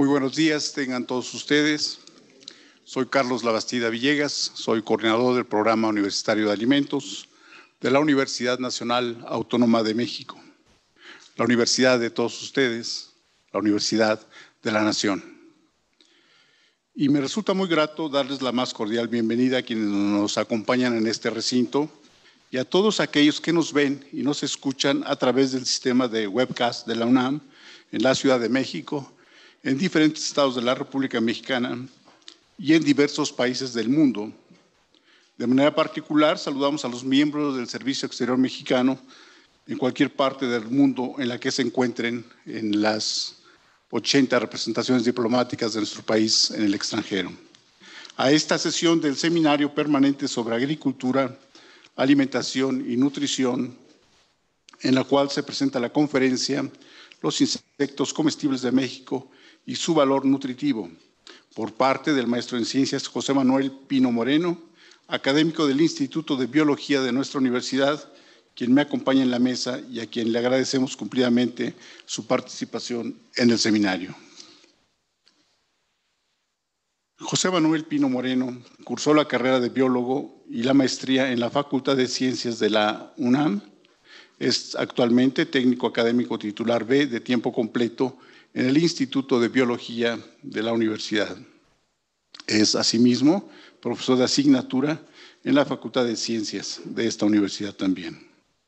Muy buenos días, tengan todos ustedes. Soy Carlos Labastida Villegas, soy coordinador del Programa Universitario de Alimentos de la Universidad Nacional Autónoma de México, la universidad de todos ustedes, la Universidad de la Nación. Y me resulta muy grato darles la más cordial bienvenida a quienes nos acompañan en este recinto y a todos aquellos que nos ven y nos escuchan a través del sistema de webcast de la UNAM en la Ciudad de México, en diferentes estados de la República Mexicana y en diversos países del mundo. De manera particular, saludamos a los miembros del Servicio Exterior Mexicano en cualquier parte del mundo en la que se encuentren en las 80 representaciones diplomáticas de nuestro país en el extranjero. A esta sesión del Seminario Permanente sobre Agricultura, Alimentación y Nutrición, en la cual se presenta la conferencia Los insectos comestibles de México y su valor nutritivo, por parte del maestro en ciencias José Manuel Pino Moreno, académico del Instituto de Biología de nuestra universidad, quien me acompaña en la mesa y a quien le agradecemos cumplidamente su participación en el seminario. José Manuel Pino Moreno cursó la carrera de biólogo y la maestría en la Facultad de Ciencias de la UNAM. Es actualmente técnico académico titular B de tiempo completo en el Instituto de Biología de la Universidad. Es asimismo profesor de asignatura en la Facultad de Ciencias de esta universidad también.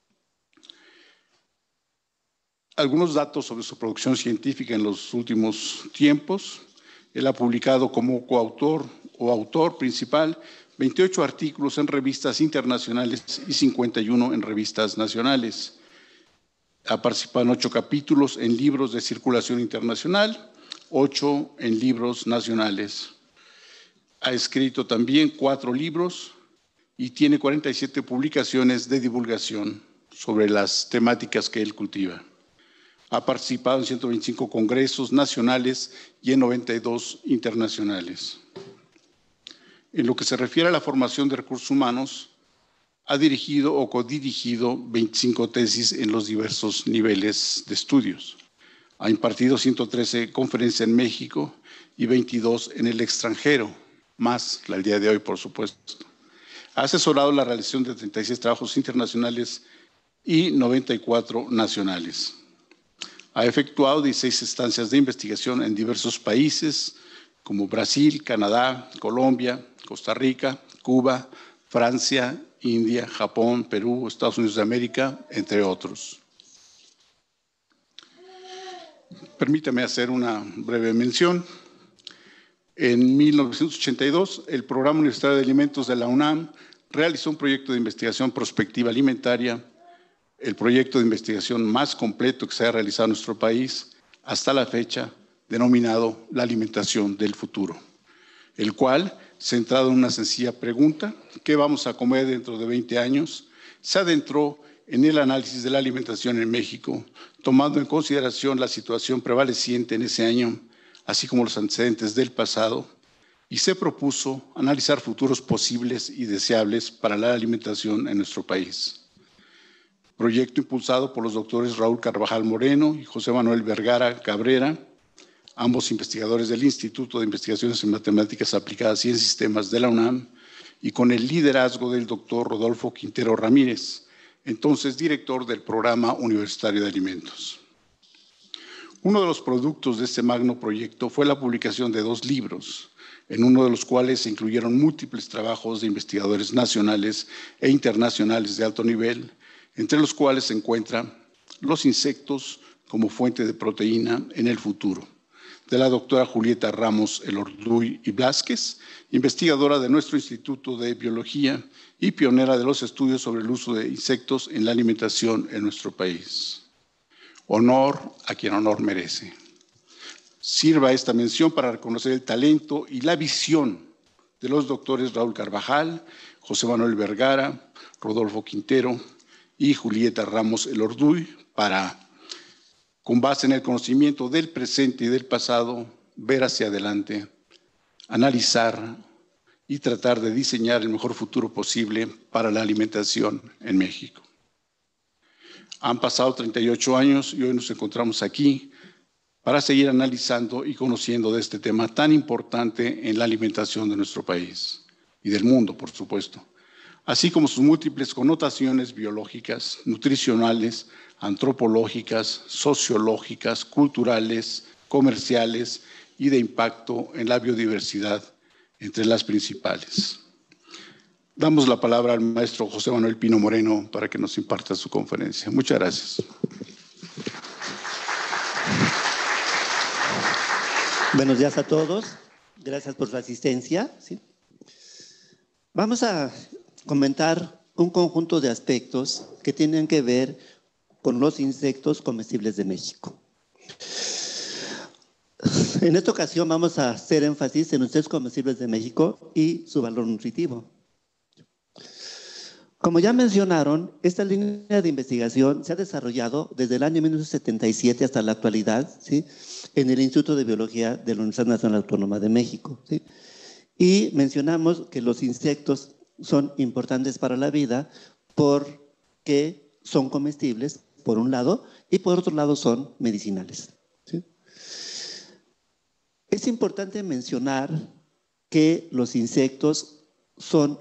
Algunos datos sobre su producción científica en los últimos tiempos. Él ha publicado como coautor o autor principal 28 artículos en revistas internacionales y 51 en revistas nacionales. Ha participado en 8 capítulos en libros de circulación internacional, 8 en libros nacionales. Ha escrito también 4 libros y tiene 47 publicaciones de divulgación sobre las temáticas que él cultiva. Ha participado en 125 congresos nacionales y en 92 internacionales. En lo que se refiere a la formación de recursos humanos, ha dirigido o codirigido 25 tesis en los diversos niveles de estudios. Ha impartido 113 conferencias en México y 22 en el extranjero, más la del día de hoy, por supuesto. Ha asesorado la realización de 36 trabajos internacionales y 94 nacionales. Ha efectuado 16 estancias de investigación en diversos países como Brasil, Canadá, Colombia, Costa Rica, Cuba, Francia, India, Japón, Perú, Estados Unidos de América, entre otros. Permítame hacer una breve mención. En 1982, el Programa Universitario de Alimentos de la UNAM realizó un proyecto de investigación prospectiva alimentaria, el proyecto de investigación más completo que se ha realizado en nuestro país hasta la fecha, denominado La Alimentación del Futuro, el cual, centrado en una sencilla pregunta, ¿qué vamos a comer dentro de 20 años?, se adentró en el análisis de la alimentación en México, tomando en consideración la situación prevaleciente en ese año, así como los antecedentes del pasado, y se propuso analizar futuros posibles y deseables para la alimentación en nuestro país. Proyecto impulsado por los doctores Raúl Carvajal Moreno y José Manuel Vergara Cabrera, ambos investigadores del Instituto de Investigaciones en Matemáticas Aplicadas y en Sistemas de la UNAM, y con el liderazgo del doctor Rodolfo Quintero Ramírez, entonces director del Programa Universitario de Alimentos. Uno de los productos de este magno proyecto fue la publicación de 2 libros, en uno de los cuales se incluyeron múltiples trabajos de investigadores nacionales e internacionales de alto nivel, entre los cuales se encuentran Los insectos como fuente de proteína en el futuro, de la doctora Julieta Ramos Elorduy y Blázquez, investigadora de nuestro Instituto de Biología y pionera de los estudios sobre el uso de insectos en la alimentación en nuestro país. Honor a quien honor merece. Sirva esta mención para reconocer el talento y la visión de los doctores Raúl Carvajal, José Manuel Vergara, Rodolfo Quintero y Julieta Ramos Elorduy para, con base en el conocimiento del presente y del pasado, ver hacia adelante, analizar y tratar de diseñar el mejor futuro posible para la alimentación en México. Han pasado 38 años y hoy nos encontramos aquí para seguir analizando y conociendo de este tema tan importante en la alimentación de nuestro país y del mundo, por supuesto, así como sus múltiples connotaciones biológicas, nutricionales, antropológicas, sociológicas, culturales, comerciales y de impacto en la biodiversidad, entre las principales. Damos la palabra al maestro José Manuel Pino Moreno para que nos imparta su conferencia. Muchas gracias. Buenos días a todos. Gracias por su asistencia. ¿Sí? Vamos a comentar un conjunto de aspectos que tienen que ver con los insectos comestibles de México. En esta ocasión vamos a hacer énfasis en los insectos comestibles de México y su valor nutritivo. Como ya mencionaron, esta línea de investigación se ha desarrollado desde el año 1977 hasta la actualidad, ¿sí? En el Instituto de Biología de la Universidad Nacional Autónoma de México, ¿sí? Y mencionamos que los insectos son importantes para la vida porque son comestibles, por un lado, y por otro lado son medicinales, ¿sí? Es importante mencionar que los insectos son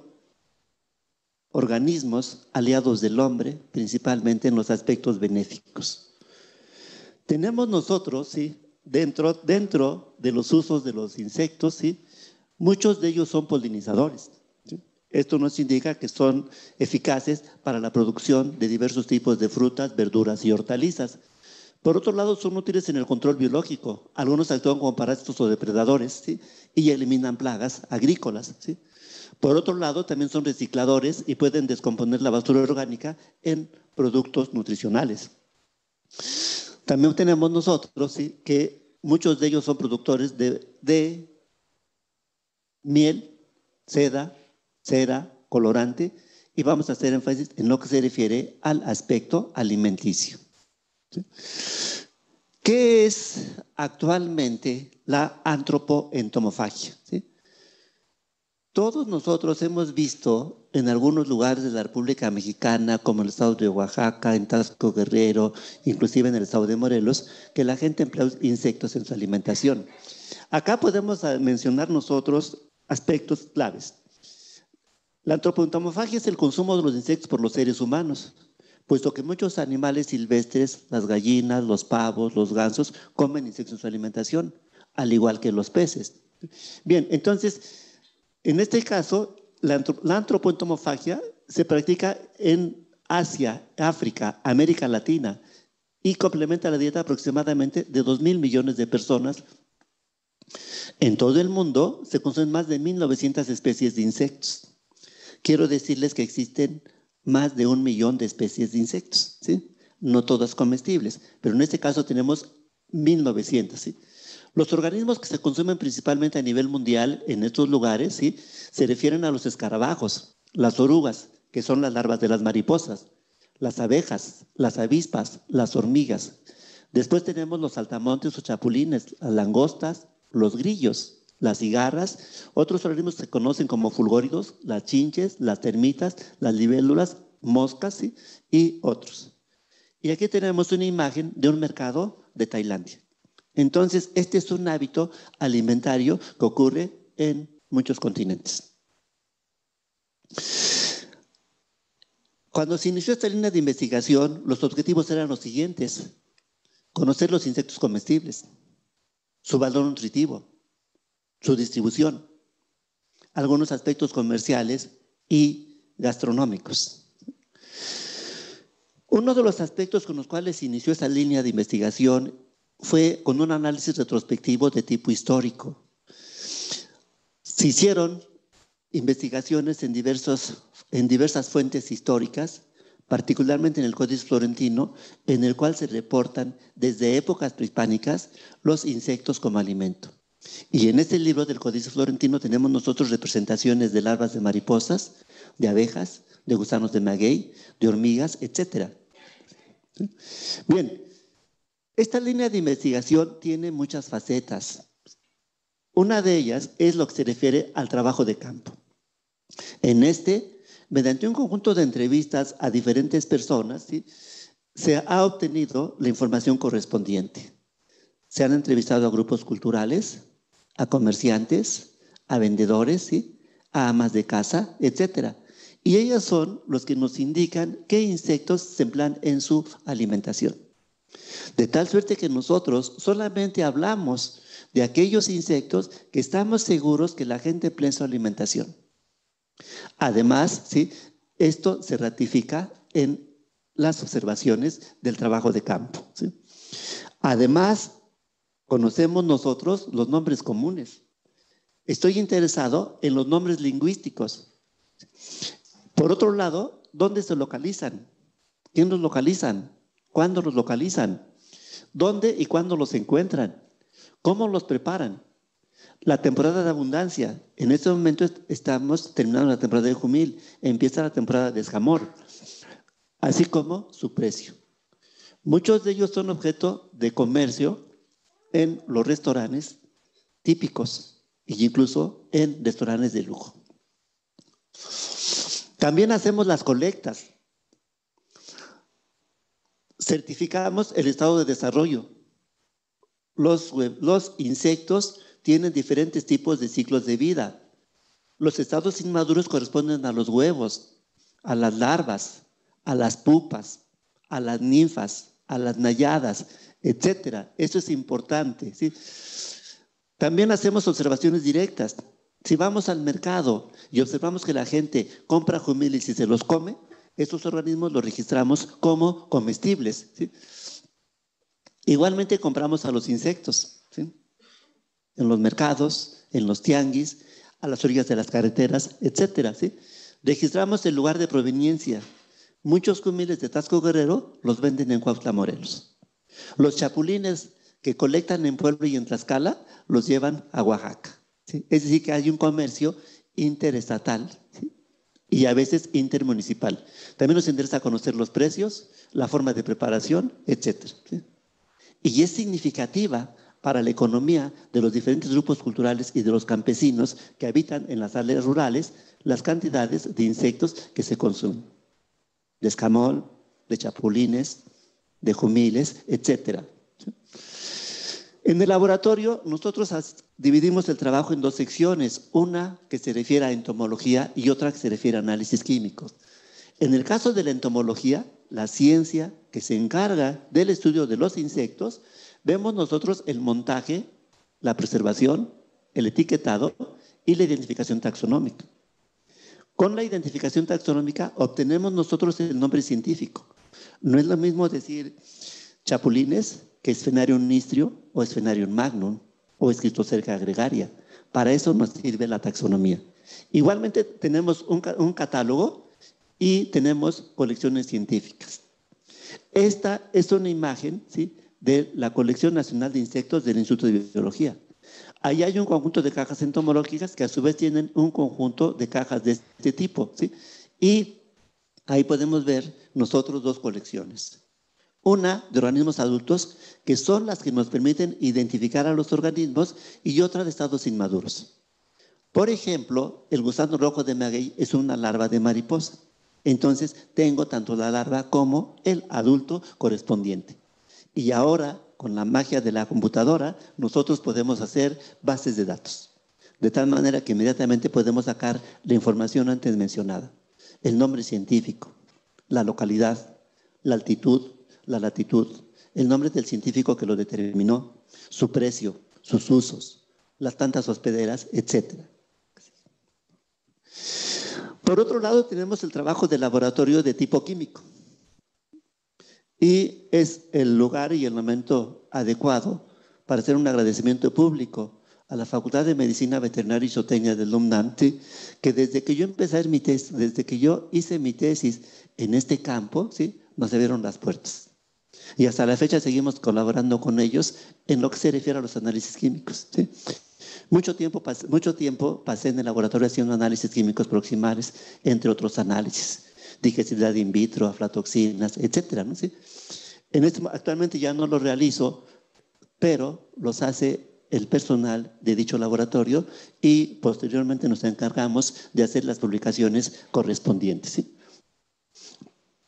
organismos aliados del hombre, principalmente en los aspectos benéficos. Tenemos nosotros, ¿sí? dentro de los usos de los insectos, ¿sí? Muchos de ellos son polinizadores, ¿sí? Esto nos indica que son eficaces para la producción de diversos tipos de frutas, verduras y hortalizas. Por otro lado, son útiles en el control biológico. Algunos actúan como parásitos o depredadores, ¿sí? Y eliminan plagas agrícolas, ¿sí? Por otro lado, también son recicladores y pueden descomponer la basura orgánica en productos nutricionales. También tenemos nosotros, ¿sí? Que muchos de ellos son productores de miel, seda, cera, colorante, y vamos a hacer énfasis en lo que se refiere al aspecto alimenticio. ¿Sí? ¿Qué es actualmente la antropoentomofagia? ¿Sí? Todos nosotros hemos visto en algunos lugares de la República Mexicana, como el estado de Oaxaca, en Tasco, Guerrero, inclusive en el estado de Morelos, que la gente emplea insectos en su alimentación. Acá podemos mencionar nosotros aspectos claves. La antropoentomofagia es el consumo de los insectos por los seres humanos, puesto que muchos animales silvestres, las gallinas, los pavos, los gansos, comen insectos en su alimentación, al igual que los peces. Bien, entonces, en este caso, la antropoentomofagia se practica en Asia, África, América Latina y complementa la dieta aproximadamente de 2.000 millones de personas. En todo el mundo se consumen más de 1.900 especies de insectos. Quiero decirles que existen más de 1 millón de especies de insectos, ¿sí? No todas comestibles, pero en este caso tenemos 1.900, ¿sí? Los organismos que se consumen principalmente a nivel mundial en estos lugares, ¿sí? Se refieren a los escarabajos, las orugas, que son las larvas de las mariposas, las abejas, las avispas, las hormigas. Después tenemos los saltamontes o chapulines, las langostas, los grillos, las cigarras, otros organismos se conocen como fulgóridos, las chinches, las termitas, las libélulas, moscas, ¿sí? Y otros. Y aquí tenemos una imagen de un mercado de Tailandia. Entonces, este es un hábito alimentario que ocurre en muchos continentes. Cuando se inició esta línea de investigación, los objetivos eran los siguientes: conocer los insectos comestibles, su valor nutritivo, su distribución, algunos aspectos comerciales y gastronómicos. Uno de los aspectos con los cuales se inició esta línea de investigación fue con un análisis retrospectivo de tipo histórico. Se hicieron investigaciones en diversas fuentes históricas, particularmente en el Códice Florentino, en el cual se reportan desde épocas prehispánicas los insectos como alimento. Y en este libro del Códice Florentino tenemos nosotros representaciones de larvas de mariposas, de abejas, de gusanos de maguey, de hormigas, etc. Bien, esta línea de investigación tiene muchas facetas. Una de ellas es lo que se refiere al trabajo de campo. Mediante un conjunto de entrevistas a diferentes personas, ¿sí?, se ha obtenido la información correspondiente. Se han entrevistado a grupos culturales, a comerciantes, a vendedores, ¿sí?, a amas de casa, etc. Y ellos son los que nos indican qué insectos se emplean en su alimentación. De tal suerte que nosotros solamente hablamos de aquellos insectos que estamos seguros que la gente emplea en su alimentación. Además, ¿sí?, esto se ratifica en las observaciones del trabajo de campo, ¿sí? Además, conocemos nosotros los nombres comunes. Estoy interesado en los nombres lingüísticos. Por otro lado, ¿dónde se localizan? ¿Quién los localizan? ¿Cuándo los localizan? ¿Dónde y cuándo los encuentran? ¿Cómo los preparan? La temporada de abundancia. En este momento estamos terminando la temporada de jumil. Empieza la temporada de escamor. Así como su precio. Muchos de ellos son objeto de comercio en los restaurantes típicos e incluso en restaurantes de lujo. También hacemos las colectas. Certificamos el estado de desarrollo. Los insectos tienen diferentes tipos de ciclos de vida. Los estados inmaduros corresponden a los huevos, a las larvas, a las pupas, a las ninfas, a las nayadas, etc. Eso es importante, ¿sí? También hacemos observaciones directas. Si vamos al mercado y observamos que la gente compra jumiles y se los come, estos organismos los registramos como comestibles, ¿sí? Igualmente compramos a los insectos, ¿sí?, en los mercados, en los tianguis, a las orillas de las carreteras, etcétera, ¿sí? Registramos el lugar de proveniencia. Muchos jumiles de Taxco Guerrero los venden en Cuautla, Morelos. Los chapulines que colectan en Puebla y en Tlaxcala los llevan a Oaxaca, ¿sí? Es decir, que hay un comercio interestatal, ¿sí?, y a veces intermunicipal. También nos interesa conocer los precios, la forma de preparación, etcétera, ¿sí? Y es significativa para la economía de los diferentes grupos culturales y de los campesinos que habitan en las áreas rurales las cantidades de insectos que se consumen. De escamol, de chapulines, de jumiles, etc. En el laboratorio nosotros dividimos el trabajo en dos secciones, una que se refiere a entomología y otra que se refiere a análisis químicos. En el caso de la entomología, la ciencia que se encarga del estudio de los insectos, vemos nosotros el montaje, la preservación, el etiquetado y la identificación taxonómica. Con la identificación taxonómica obtenemos nosotros el nombre científico. No es lo mismo decir chapulines que Sphenarium nistrio o Sphenarium magnum o Schistoscerca gregaria. Para eso nos sirve la taxonomía. Igualmente tenemos un catálogo y tenemos colecciones científicas. Esta es una imagen, ¿sí?, de la Colección Nacional de Insectos del Instituto de Biología. Ahí hay un conjunto de cajas entomológicas que a su vez tienen un conjunto de cajas de este tipo, ¿sí? Y ahí podemos ver nosotros dos colecciones. Una de organismos adultos, que son las que nos permiten identificar a los organismos, y otra de estados inmaduros. Por ejemplo, el gusano rojo de maguey es una larva de mariposa. Entonces, tengo tanto la larva como el adulto correspondiente. Y ahora, con la magia de la computadora, nosotros podemos hacer bases de datos. De tal manera que inmediatamente podemos sacar la información antes mencionada. El nombre científico, la localidad, la altitud, la latitud, el nombre del científico que lo determinó, su precio, sus usos, las tantas hospederas, etc. Por otro lado, tenemos el trabajo de laboratorio de tipo químico. Y es el lugar y el momento adecuado para hacer un agradecimiento público a la Facultad de Medicina Veterinaria y Zootecnia del UNAM, que desde que yo empecé a hacer mi tesis, desde que yo hice mi tesis en este campo, ¿sí?, nos abrieron las puertas. Y hasta la fecha seguimos colaborando con ellos en lo que se refiere a los análisis químicos, ¿sí? Mucho tiempo pasé en el laboratorio haciendo análisis químicos proximales, entre otros análisis, digestibilidad in vitro, aflatoxinas, etcétera, ¿no? ¿Sí? Actualmente ya no los realizo, pero los hace el personal de dicho laboratorio y posteriormente nos encargamos de hacer las publicaciones correspondientes, ¿sí?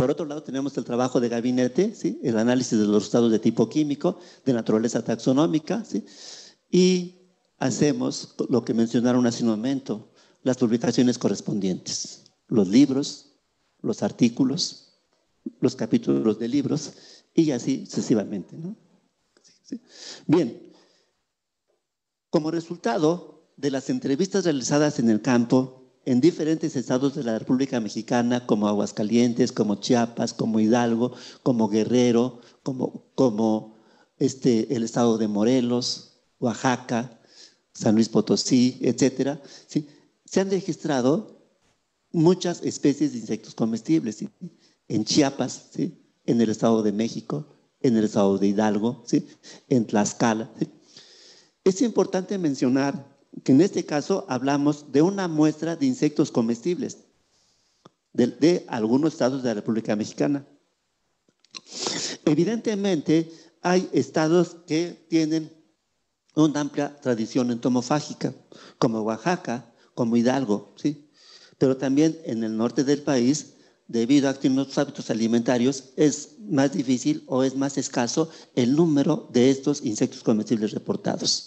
Por otro lado, tenemos el trabajo de gabinete, ¿sí? El análisis de los resultados de tipo químico, de naturaleza taxonómica, ¿sí? Y hacemos lo que mencionaron hace un momento, las publicaciones correspondientes, los libros, los artículos, los capítulos de libros y así sucesivamente, ¿no? ¿Sí? Bien, como resultado de las entrevistas realizadas en el campo, en diferentes estados de la República Mexicana, como Aguascalientes, como Chiapas, como Hidalgo, como Guerrero, como el estado de Morelos, Oaxaca, San Luis Potosí, etcétera, ¿sí? Se han registrado muchas especies de insectos comestibles, ¿sí? En Chiapas, ¿sí? En el estado de México, en el estado de Hidalgo, ¿sí? En Tlaxcala, ¿sí? Es importante mencionar que en este caso hablamos de una muestra de insectos comestibles de algunos estados de la República Mexicana. Evidentemente, hay estados que tienen una amplia tradición entomofágica, como Oaxaca, como Hidalgo, ¿sí? Pero también en el norte del país, debido a que en los hábitos alimentarios es más difícil o es más escaso el número de estos insectos comestibles reportados.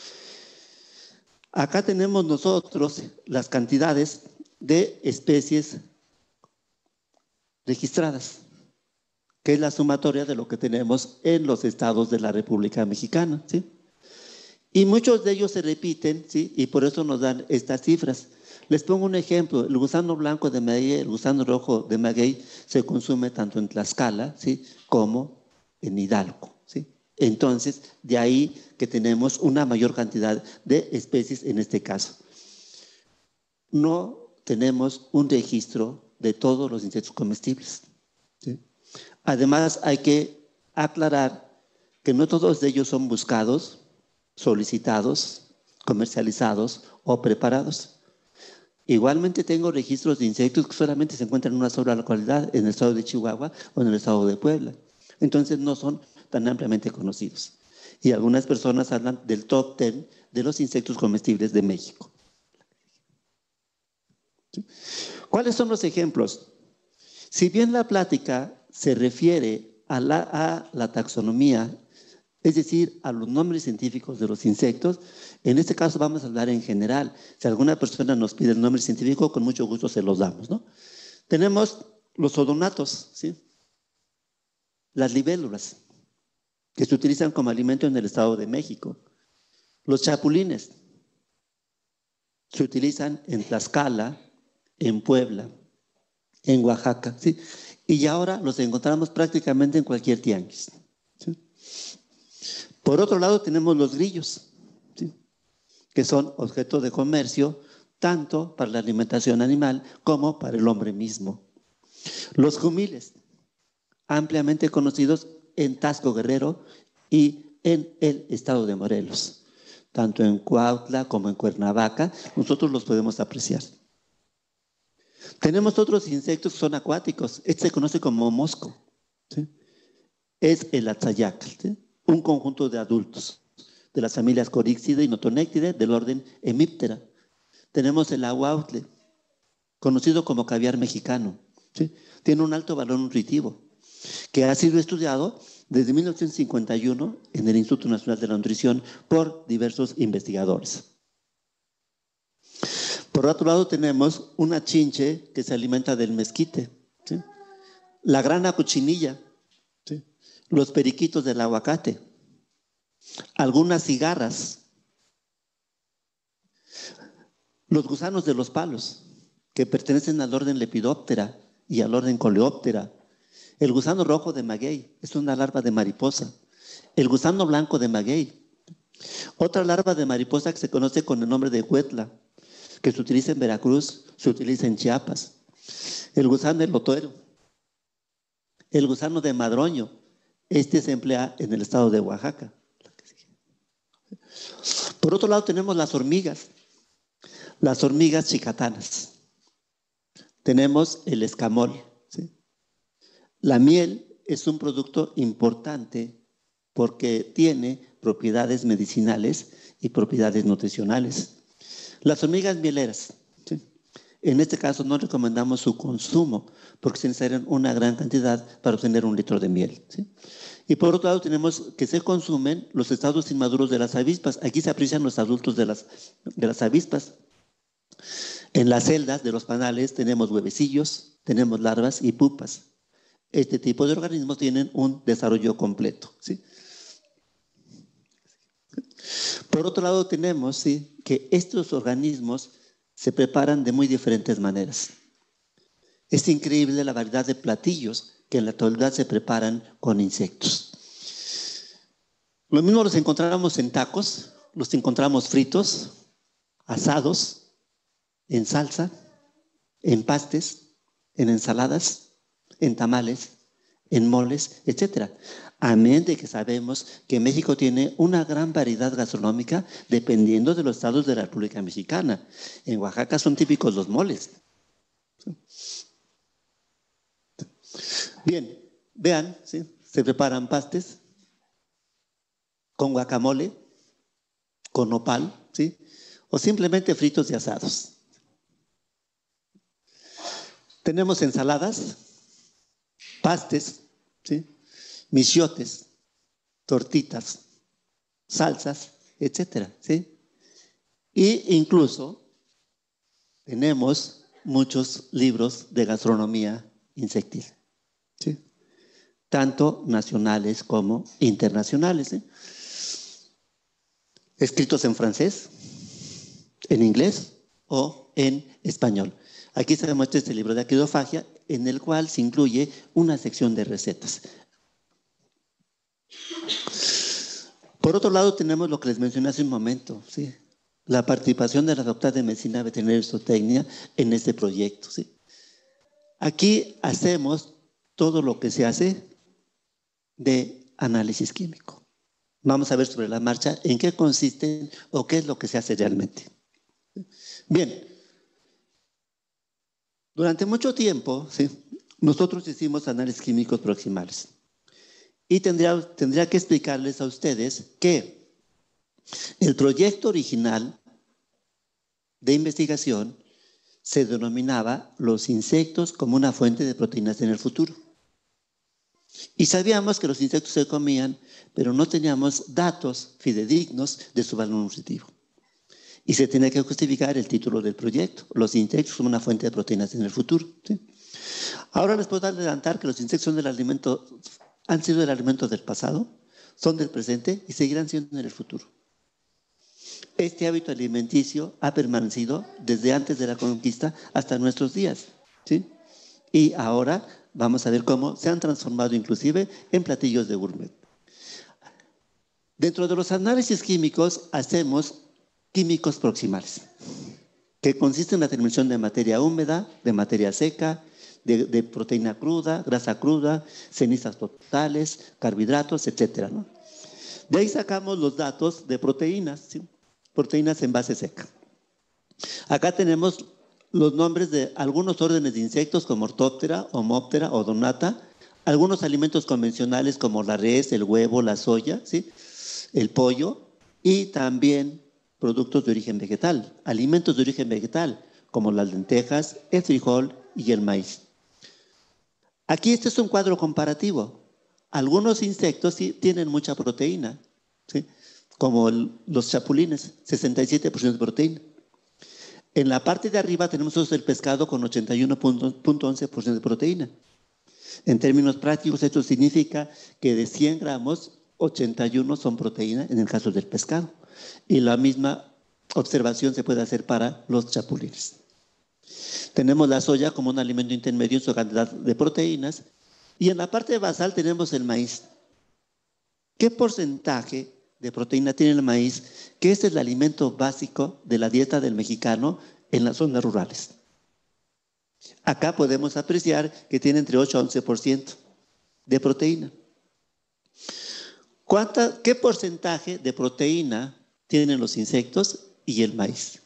Acá tenemos nosotros las cantidades de especies registradas, que es la sumatoria de lo que tenemos en los estados de la República Mexicana, ¿sí? Y muchos de ellos se repiten, ¿sí? Y por eso nos dan estas cifras. Les pongo un ejemplo: el gusano blanco de maguey, el gusano rojo de maguey se consume tanto en Tlaxcala, ¿sí? Como en Hidalgo, ¿sí? Entonces, de ahí que tenemos una mayor cantidad de especies en este caso. No tenemos un registro de todos los insectos comestibles, ¿sí? Además, hay que aclarar que no todos ellos son buscados, solicitados, comercializados o preparados. Igualmente tengo registros de insectos que solamente se encuentran en una sola localidad, en el estado de Chihuahua o en el estado de Puebla. Entonces no son tan ampliamente conocidos. Y algunas personas hablan del top 10 de los insectos comestibles de México. ¿Cuáles son los ejemplos? Si bien la plática se refiere a la taxonomía, es decir, a los nombres científicos de los insectos, en este caso vamos a hablar en general. Si alguna persona nos pide el nombre científico, con mucho gusto se los damos, ¿no? Tenemos los odonatos, ¿sí? Las libélulas, que se utilizan como alimento en el Estado de México. Los chapulines, se utilizan en Tlaxcala, en Puebla, en Oaxaca, ¿sí? Y ahora los encontramos prácticamente en cualquier tianguis, ¿sí? Por otro lado tenemos los grillos, ¿sí? Que son objeto de comercio tanto para la alimentación animal como para el hombre mismo. Los jumiles, ampliamente conocidos en Taxco, Guerrero y en el estado de Morelos. Tanto en Cuautla como en Cuernavaca, nosotros los podemos apreciar. Tenemos otros insectos que son acuáticos. Este se conoce como mosco, ¿sí? Es el atzayacal, ¿sí? Un conjunto de adultos de las familias Coríxide y Notonéctide del orden Hemiptera. Tenemos el ahuautle, conocido como caviar mexicano, ¿sí? Tiene un alto valor nutritivo, que ha sido estudiado desde 1951 en el Instituto Nacional de la Nutrición por diversos investigadores. Por otro lado tenemos una chinche que se alimenta del mezquite, ¿sí? La grana cochinilla, ¿sí? Los periquitos del aguacate, algunas cigarras, los gusanos de los palos, que pertenecen al orden Lepidoptera y al orden Coleóptera. El gusano rojo de maguey es una larva de mariposa. El gusano blanco de maguey, otra larva de mariposa que se conoce con el nombre de huetla, que se utiliza en Veracruz, se utiliza en Chiapas. El gusano elotero, el gusano de madroño, este se emplea en el estado de Oaxaca. Por otro lado tenemos las hormigas chicatanas. Tenemos el escamol, ¿sí? La miel es un producto importante porque tiene propiedades medicinales y propiedades nutricionales. Las hormigas mieleras, ¿sí? En este caso no recomendamos su consumo porque se necesitan una gran cantidad para obtener 1 litro de miel, ¿sí? Y por otro lado tenemos que se consumen los estados inmaduros de las avispas. Aquí se aprecian los adultos de las avispas. En las celdas de los panales tenemos huevecillos, tenemos larvas y pupas. Este tipo de organismos tienen un desarrollo completo, ¿sí? Por otro lado tenemos, ¿sí?, que estos organismos se preparan de muy diferentes maneras. Es increíble la variedad de platillos que en la actualidad se preparan con insectos. Lo mismo los encontramos en tacos, los encontramos fritos, asados, en salsa, en pastes, en ensaladas, en tamales, en moles, etc. Amén de que sabemos que México tiene una gran variedad gastronómica dependiendo de los estados de la República Mexicana. En Oaxaca son típicos los moles. Bien, vean, ¿sí?, se preparan pastes con guacamole, con nopal, ¿sí?, o simplemente fritos y asados. Tenemos ensaladas, pastes, ¿sí?, michiotes, tortitas, salsas, etcétera, ¿sí? Y incluso tenemos muchos libros de gastronomía insectil, ¿sí?, tanto nacionales como internacionales, ¿sí?, escritos en francés, en inglés o en español. Aquí se demuestra este libro de aquidofagia, en el cual se incluye una sección de recetas. Por otro lado, tenemos lo que les mencioné hace un momento, ¿sí?, la participación de la Facultad de Medicina Veterinaria y Zootecnia en este proyecto, ¿sí? Aquí hacemos todo lo que se hace de análisis químico. Vamos a ver sobre la marcha en qué consisten o qué es lo que se hace realmente. Bien, durante mucho tiempo, ¿sí?, nosotros hicimos análisis químicos proximales. Y tendría que explicarles a ustedes que el proyecto original de investigación se denominaba los insectos como una fuente de proteínas en el futuro. Y sabíamos que los insectos se comían, pero no teníamos datos fidedignos de su valor nutritivo. Y se tenía que justificar el título del proyecto, los insectos como una fuente de proteínas en el futuro, ¿sí? Ahora les puedo adelantar que los insectos son han sido el alimento del pasado, son del presente y seguirán siendo en el futuro. Este hábito alimenticio ha permanecido desde antes de la conquista hasta nuestros días, ¿sí? Y ahora vamos a ver cómo se han transformado inclusive en platillos de gourmet. Dentro de los análisis químicos hacemos químicos proximales, que consisten en la determinación de materia húmeda, de materia seca, de proteína cruda, grasa cruda, cenizas totales, carbohidratos, etc., ¿no? De ahí sacamos los datos de proteínas, ¿sí?, proteínas en base seca. Acá tenemos los nombres de algunos órdenes de insectos como Orthoptera, Homoptera, Odonata, algunos alimentos convencionales como la res, el huevo, la soya, ¿sí?, el pollo, y también productos de origen vegetal, alimentos de origen vegetal como las lentejas, el frijol y el maíz. Aquí este es un cuadro comparativo. Algunos insectos sí tienen mucha proteína, ¿sí?, como los chapulines, 67% de proteína. En la parte de arriba tenemos el pescado con 81.11% de proteína. En términos prácticos, esto significa que de 100 gramos, 81 son proteína en el caso del pescado. Y la misma observación se puede hacer para los chapulines. Tenemos la soya como un alimento intermedio en su cantidad de proteínas. Y en la parte basal tenemos el maíz. ¿Qué porcentaje de proteína tiene el maíz? Que es el alimento básico de la dieta del mexicano en las zonas rurales. Acá podemos apreciar que tiene entre 8 a 11% de proteína. ¿Qué porcentaje de proteína tienen los insectos y el maíz?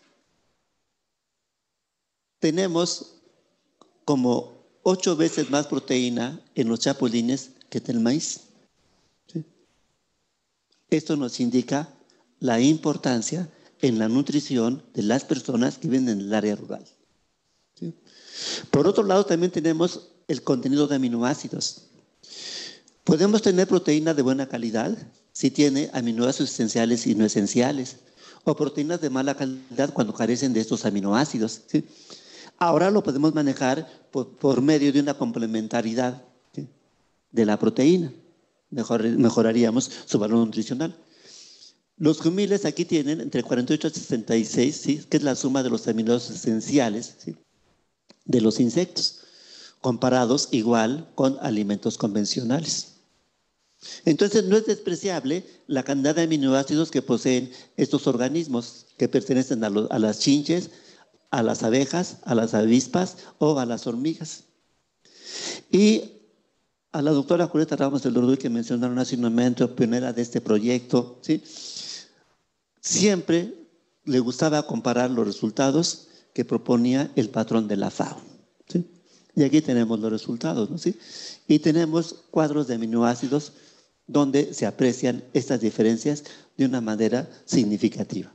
Tenemos como 8 veces más proteína en los chapulines que en el maíz, ¿sí? Esto nos indica la importancia en la nutrición de las personas que viven en el área rural. ¿sí? Por otro lado, también tenemos el contenido de aminoácidos. Podemos tener proteínas de buena calidad si tiene aminoácidos esenciales y no esenciales, o proteínas de mala calidad cuando carecen de estos aminoácidos, ¿sí? Ahora lo podemos manejar por medio de una complementariedad, ¿sí?, de la proteína. Mejoraríamos su valor nutricional. Los humiles aquí tienen entre 48 y 66, ¿sí?, que es la suma de los aminoácidos esenciales, ¿sí?, de los insectos, comparados igual con alimentos convencionales. Entonces, no es despreciable la cantidad de aminoácidos que poseen estos organismos que pertenecen a las chinches, a las abejas, a las avispas o a las hormigas. Y a la doctora Julieta Ramos del Orduy, que mencionaron hace un momento, pionera de este proyecto, ¿sí?, siempre le gustaba comparar los resultados que proponía el patrón de la FAO, ¿sí? Y aquí tenemos los resultados, ¿no? ¿Sí? Y tenemos cuadros de aminoácidos donde se aprecian estas diferencias de una manera significativa.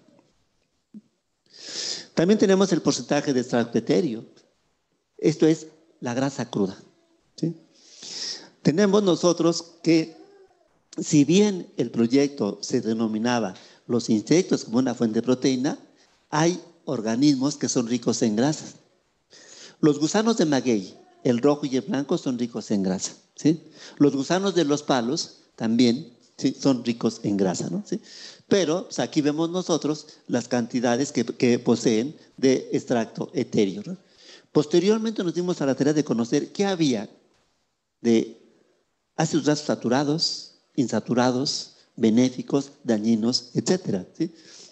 También tenemos el porcentaje de extracto etéreo. Esto es la grasa cruda, ¿sí? Tenemos nosotros que, si bien el proyecto se denominaba los insectos como una fuente de proteína, hay organismos que son ricos en grasas. Los gusanos de maguey, el rojo y el blanco, son ricos en grasa, ¿sí? Los gusanos de los palos también, ¿sí?, son ricos en grasa, ¿no? ¿Sí? Pero pues, aquí vemos nosotros las cantidades que poseen de extracto etéreo, ¿no? Posteriormente nos dimos a la tarea de conocer qué había de ácidos grasos saturados, insaturados, benéficos, dañinos, etcétera, ¿sí?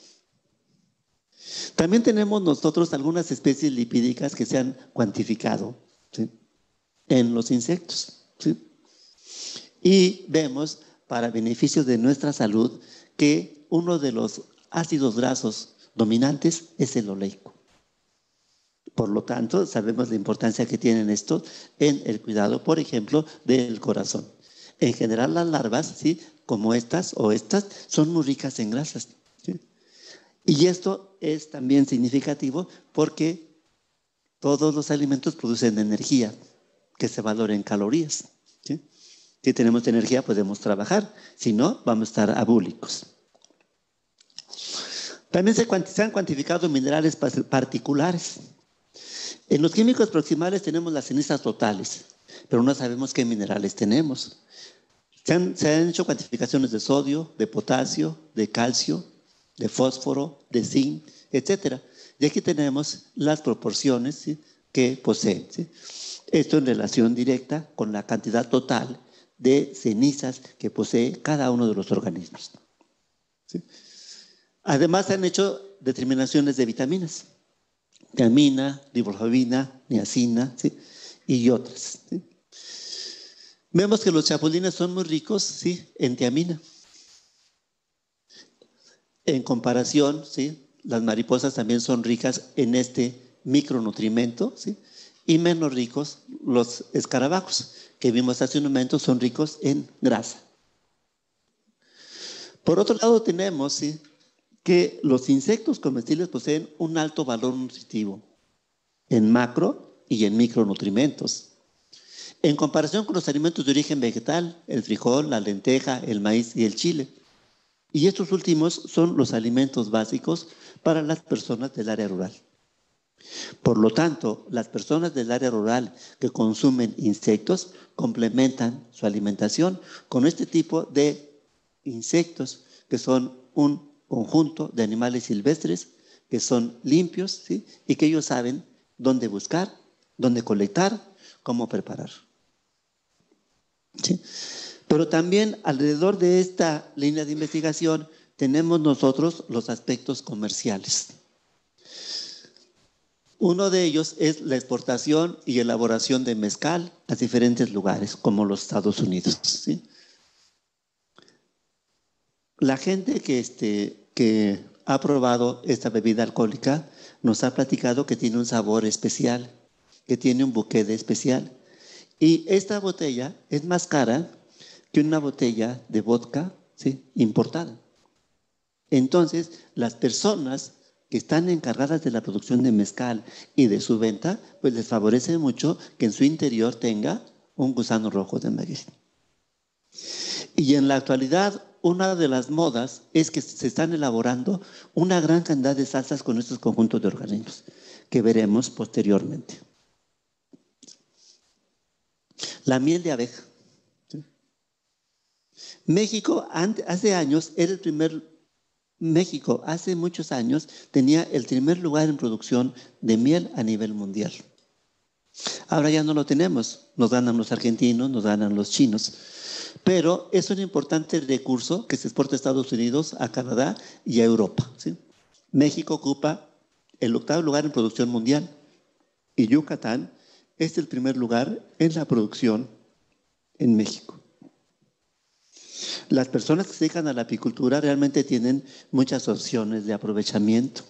También tenemos nosotros algunas especies lipídicas que se han cuantificado, ¿sí?, en los insectos, ¿sí? Y vemos, para beneficio de nuestra salud, que uno de los ácidos grasos dominantes es el oleico. Por lo tanto, sabemos la importancia que tienen estos en el cuidado, por ejemplo, del corazón. En general, las larvas, ¿sí?, como estas o estas, son muy ricas en grasas, ¿sí? Y esto es también significativo porque todos los alimentos producen energía que se valora en calorías, ¿sí? Si tenemos energía podemos trabajar, si no, vamos a estar abúlicos. También se han cuantificado minerales particulares. En los químicos proximales tenemos las cenizas totales, pero no sabemos qué minerales tenemos. Se han hecho cuantificaciones de sodio, de potasio, de calcio, de fósforo, de zinc, etc. Y aquí tenemos las proporciones, ¿sí?, que poseen, ¿sí? Esto en relación directa con la cantidad total de cenizas que posee cada uno de los organismos, ¿sí? Además, se han hecho determinaciones de vitaminas: tiamina, riboflavina, niacina, ¿sí?, y otras, ¿sí? Vemos que los chapulines son muy ricos, ¿sí?, en tiamina. En comparación, ¿sí?, las mariposas también son ricas en este micronutrimento, ¿sí?, y menos ricos los escarabajos, que vimos hace un momento, son ricos en grasa. Por otro lado, tenemos, ¿sí?, que los insectos comestibles poseen un alto valor nutritivo en macro y en micronutrimentos. En comparación con los alimentos de origen vegetal, el frijol, la lenteja, el maíz y el chile. Y estos últimos son los alimentos básicos para las personas del área rural. Por lo tanto, las personas del área rural que consumen insectos complementan su alimentación con este tipo de insectos, que son un conjunto de animales silvestres que son limpios, ¿sí?, y que ellos saben dónde buscar, dónde colectar, cómo preparar, ¿sí? Pero también alrededor de esta línea de investigación tenemos nosotros los aspectos comerciales. Uno de ellos es la exportación y elaboración de mezcal a diferentes lugares, como los Estados Unidos, ¿sí? La gente que ha probado esta bebida alcohólica nos ha platicado que tiene un sabor especial, que tiene un bouquet especial. Y esta botella es más cara que una botella de vodka, ¿sí?, importada. Entonces, las personas que están encargadas de la producción de mezcal y de su venta, pues les favorece mucho que en su interior tenga un gusano rojo de maguey. Y en la actualidad, una de las modas es que se están elaborando una gran cantidad de salsas con estos conjuntos de organismos, que veremos posteriormente. La miel de abeja. México, hace años, era el primer... México, hace muchos años, tenía el primer lugar en producción de miel a nivel mundial. Ahora ya no lo tenemos. Nos ganan los argentinos, nos ganan los chinos. Pero es un importante recurso que se exporta a Estados Unidos, a Canadá y a Europa, ¿sí? México ocupa el 8º lugar en producción mundial y Yucatán es el primer lugar en la producción en México. Las personas que se dedican a la apicultura realmente tienen muchas opciones de aprovechamiento.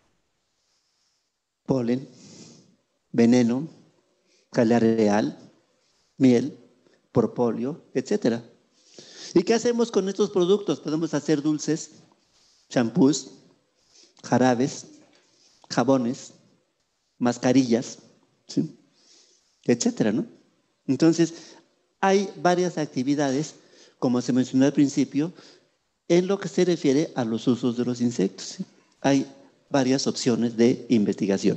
Polen, veneno, jalea real, miel, propóleo, etc. ¿Y qué hacemos con estos productos? Podemos hacer dulces, champús, jarabes, jabones, mascarillas, ¿sí? Etcétera, ¿no? Entonces, hay varias actividades, como se mencionó al principio, en lo que se refiere a los usos de los insectos, ¿sí? Hay varias opciones de investigación.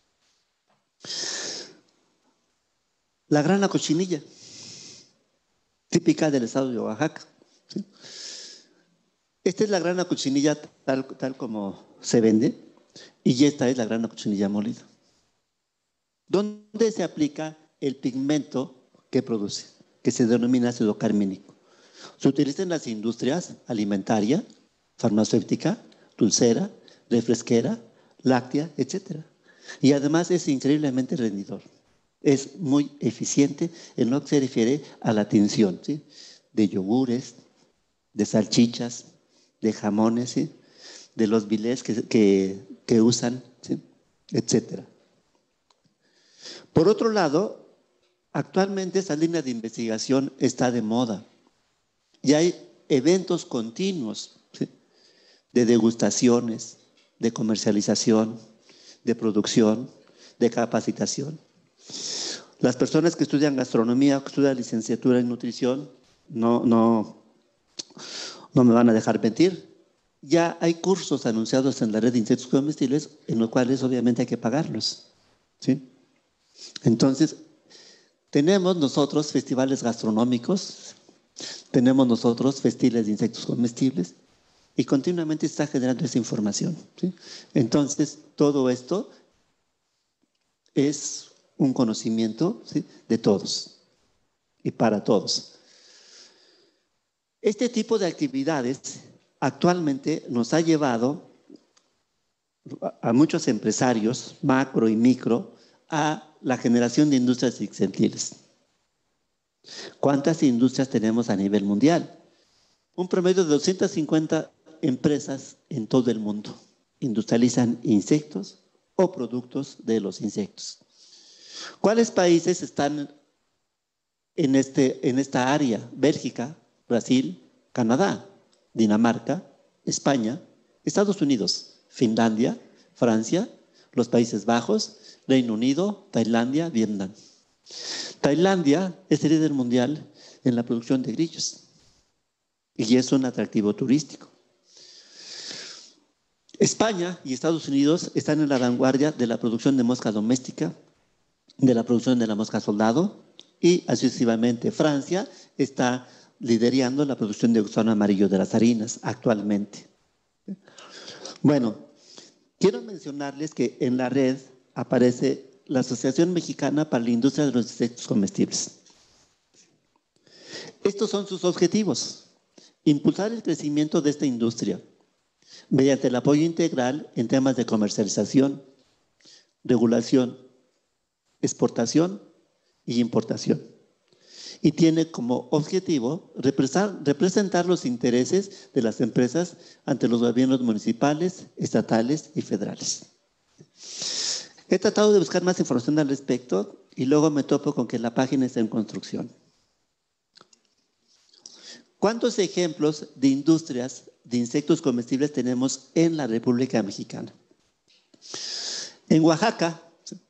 La grana cochinilla, típica del estado de Oaxaca, ¿sí? Esta es la grana cochinilla tal como se vende, y esta es la grana cochinilla molida. ¿Dónde se aplica el pigmento que produce? Que se denomina ácido carmínico. Se utiliza en las industrias alimentaria, farmacéutica, dulcera, refresquera, láctea, etc. Y además es increíblemente rendidor. Es muy eficiente en lo que se refiere a la tinción, ¿sí? De yogures, de salchichas, de jamones, ¿sí? De los bilés que usan, ¿sí? Etcétera. Por otro lado, actualmente esa línea de investigación está de moda y hay eventos continuos, ¿sí? De degustaciones, de comercialización, de producción, de capacitación. Las personas que estudian gastronomía, que estudian licenciatura en nutrición, no me van a dejar mentir. Ya hay cursos anunciados en la red de insectos comestibles en los cuales obviamente hay que pagarlos, ¿sí? Entonces, tenemos nosotros festivales gastronómicos, tenemos nosotros festiles de insectos comestibles y continuamente está generando esa información, ¿sí? Entonces, todo esto es un conocimiento, ¿sí? De todos y para todos. Este tipo de actividades actualmente nos ha llevado a muchos empresarios, macro y micro, a la generación de industrias textiles. ¿Cuántas industrias tenemos a nivel mundial? Un promedio de 250 empresas en todo el mundo industrializan insectos o productos de los insectos. ¿Cuáles países están en esta área? Bélgica, Brasil, Canadá, Dinamarca, España, Estados Unidos, Finlandia, Francia, los Países Bajos, Reino Unido, Tailandia, Vietnam. Tailandia es el líder mundial en la producción de grillos y es un atractivo turístico. España y Estados Unidos están en la vanguardia de la producción de mosca doméstica, de la producción de la mosca soldado y así sucesivamente. Francia está liderando la producción de gusano amarillo de las harinas actualmente. Bueno, quiero mencionarles que en la red aparece la Asociación Mexicana para la Industria de los Insectos Comestibles. Estos son sus objetivos: impulsar el crecimiento de esta industria mediante el apoyo integral en temas de comercialización, regulación, exportación y importación. Y tiene como objetivo representar los intereses de las empresas ante los gobiernos municipales, estatales y federales. He tratado de buscar más información al respecto y luego me topo con que la página está en construcción. ¿Cuántos ejemplos de industrias de insectos comestibles tenemos en la República Mexicana? En Oaxaca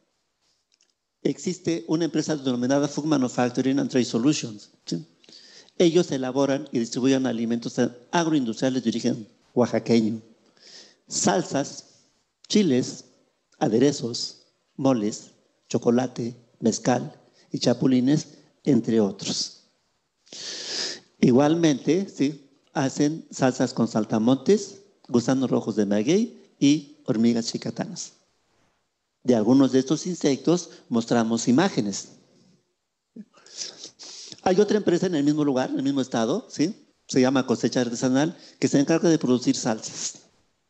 existe una empresa denominada Food Manufacturing and Trade Solutions. ¿Sí? Ellos elaboran y distribuyen alimentos agroindustriales de origen oaxaqueño. Salsas, chiles, aderezos, moles, chocolate, mezcal y chapulines, entre otros. Igualmente, ¿sí?, hacen salsas con saltamontes, gusanos rojos de maguey y hormigas chicatanas. De algunos de estos insectos mostramos imágenes. Hay otra empresa en el mismo lugar, en el mismo estado, ¿sí?, se llama Cosecha Artesanal, que se encarga de producir salsas.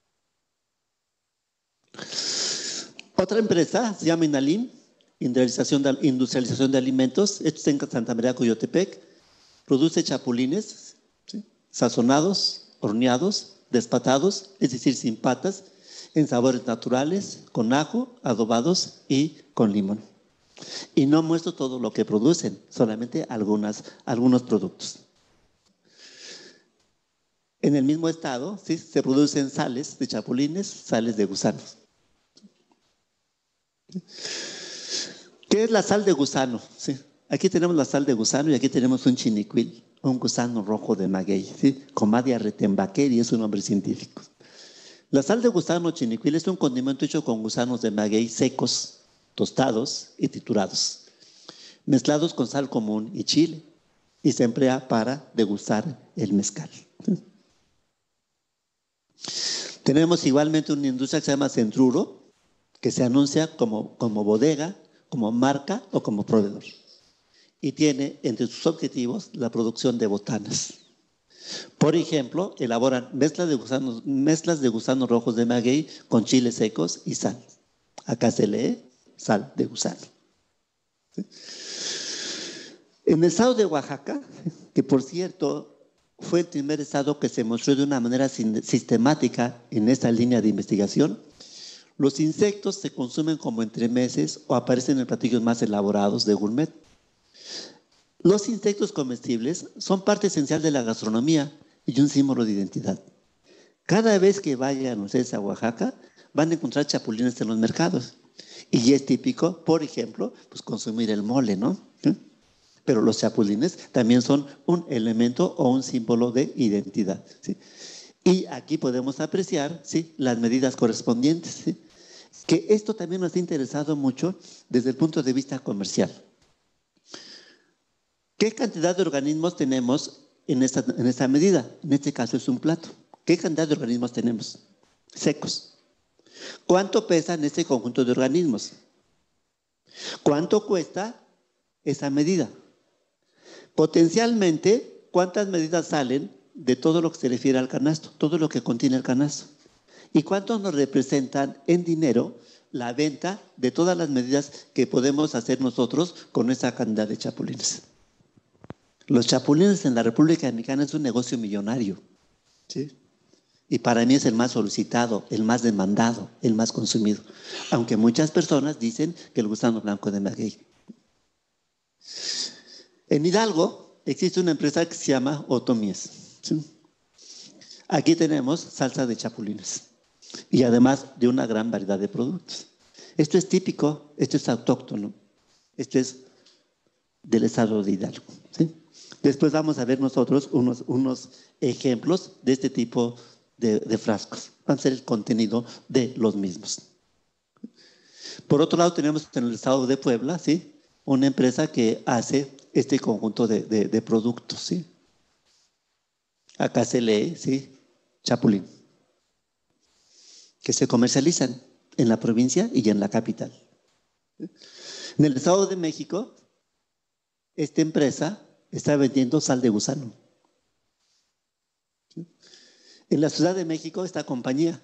Otra empresa se llama Inalín, Industrialización de Alimentos. Esto está en Santa María Coyotepec. Produce chapulines, ¿sí?, sazonados, horneados, despatados, es decir, sin patas, en sabores naturales, con ajo, adobados y con limón. Y no muestro todo lo que producen, solamente algunos productos. En el mismo estado, ¿sí?, se producen sales de chapulines, sales de gusanos. ¿Qué es la sal de gusano? ¿Sí? Aquí tenemos la sal de gusano y aquí tenemos un chinicuil, un gusano rojo de maguey, ¿sí?, Comadia retembaqueri es su nombre científico. La sal de gusano chinicuil es un condimento hecho con gusanos de maguey secos, tostados y triturados, mezclados con sal común y chile, y se emplea para degustar el mezcal. ¿Sí? Tenemos igualmente una industria que se llama Centruro, que se anuncia como bodega, como marca o como proveedor. Y tiene entre sus objetivos la producción de botanas. Por ejemplo, elaboran mezclas de gusanos rojos de maguey con chiles secos y sal. Acá se lee sal de gusano. ¿Sí? En el estado de Oaxaca, que por cierto fue el primer estado que se mostró de una manera sistemática en esta línea de investigación, los insectos se consumen como entremeses o aparecen en platillos más elaborados de gourmet. Los insectos comestibles son parte esencial de la gastronomía y un símbolo de identidad. Cada vez que vayan ustedes a Oaxaca, van a encontrar chapulines en los mercados. Y es típico, por ejemplo, pues consumir el mole, ¿no? ¿Sí? Pero los chapulines también son un elemento o un símbolo de identidad, ¿sí? Y aquí podemos apreciar, ¿sí?, las medidas correspondientes, ¿sí?, que esto también nos ha interesado mucho desde el punto de vista comercial. ¿Qué cantidad de organismos tenemos en esta medida? En este caso es un plato. ¿Qué cantidad de organismos tenemos? Secos. ¿Cuánto pesan este conjunto de organismos? ¿Cuánto cuesta esa medida? Potencialmente, ¿cuántas medidas salen de todo lo que se refiere al canasto? Todo lo que contiene el canasto. ¿Y cuánto nos representan en dinero la venta de todas las medidas que podemos hacer nosotros con esa cantidad de chapulines? Los chapulines en la República Dominicana es un negocio millonario, ¿sí? Y para mí es el más solicitado, el más demandado, el más consumido. Aunque muchas personas dicen que el gusano blanco de maguey. En Hidalgo existe una empresa que se llama Otomies, ¿sí? Aquí tenemos salsa de chapulines y además de una gran variedad de productos. Esto es típico, esto es autóctono, esto es del estado de Hidalgo, ¿sí? Después vamos a ver nosotros unos ejemplos de este tipo de frascos. Van a ser el contenido de los mismos. Por otro lado, tenemos en el estado de Puebla, ¿sí?, una empresa que hace este conjunto de productos, ¿sí? Acá se lee, ¿sí?, chapulín, que se comercializan en la provincia y en la capital. En el Estado de México, esta empresa está vendiendo sal de gusano. En la Ciudad de México, esta compañía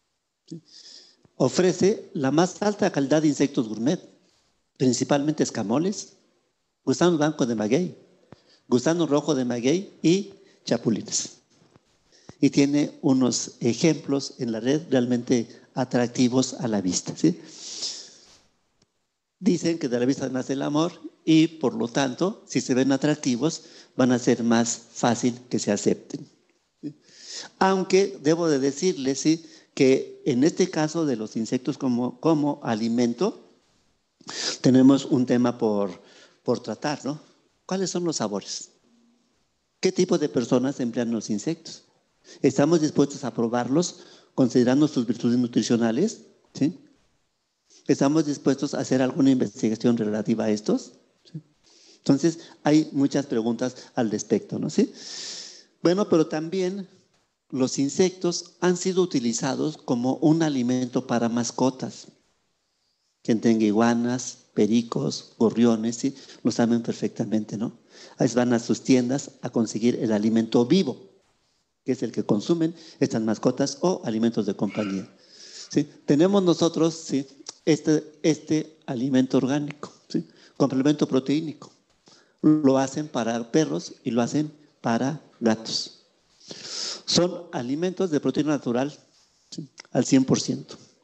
ofrece la más alta calidad de insectos gourmet, principalmente escamoles, gusano blanco de maguey, gusano rojo de maguey y chapulines. Y tiene unos ejemplos en la red realmente atractivos a la vista, ¿sí? Dicen que de la vista nace el amor y por lo tanto, si se ven atractivos, van a ser más fácil que se acepten. ¿Sí? Aunque debo de decirles, ¿sí?, que en este caso de los insectos como alimento, tenemos un tema por tratar, ¿no? ¿Cuáles son los sabores? ¿Qué tipo de personas emplean los insectos? ¿Estamos dispuestos a probarlos considerando sus virtudes nutricionales? ¿Sí? ¿Estamos dispuestos a hacer alguna investigación relativa a estos? ¿Sí? Entonces, hay muchas preguntas al respecto, ¿no? ¿Sí? Bueno, pero también los insectos han sido utilizados como un alimento para mascotas. Quien tenga iguanas, pericos, gorriones, ¿sí? Lo saben perfectamente, ¿no? Ahí van a sus tiendas a conseguir el alimento vivo, que es el que consumen estas mascotas o alimentos de compañía. ¿Sí? Tenemos nosotros, ¿sí?, este alimento orgánico, ¿sí?, complemento proteínico. Lo hacen para perros y lo hacen para gatos. Son alimentos de proteína natural, ¿sí?, al 100%.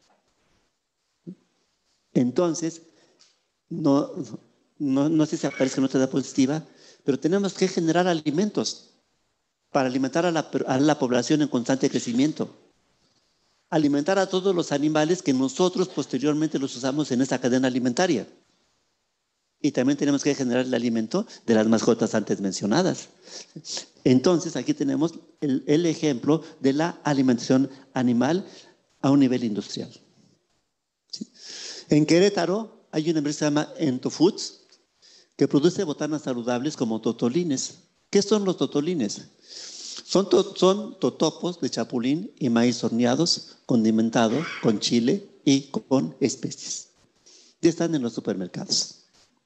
Entonces, no sé si aparece en otra diapositiva, pero tenemos que generar alimentos para alimentar a la población en constante crecimiento. Alimentar a todos los animales que nosotros posteriormente los usamos en esta cadena alimentaria. Y también tenemos que generar el alimento de las mascotas antes mencionadas. Entonces, aquí tenemos el ejemplo de la alimentación animal a un nivel industrial. ¿Sí? En Querétaro hay una empresa que se llama Entofoods, que produce botanas saludables como totolines. ¿Qué son los totolines? Son totopos de chapulín y maíz horneados, condimentados con chile y con especies. Ya están en los supermercados.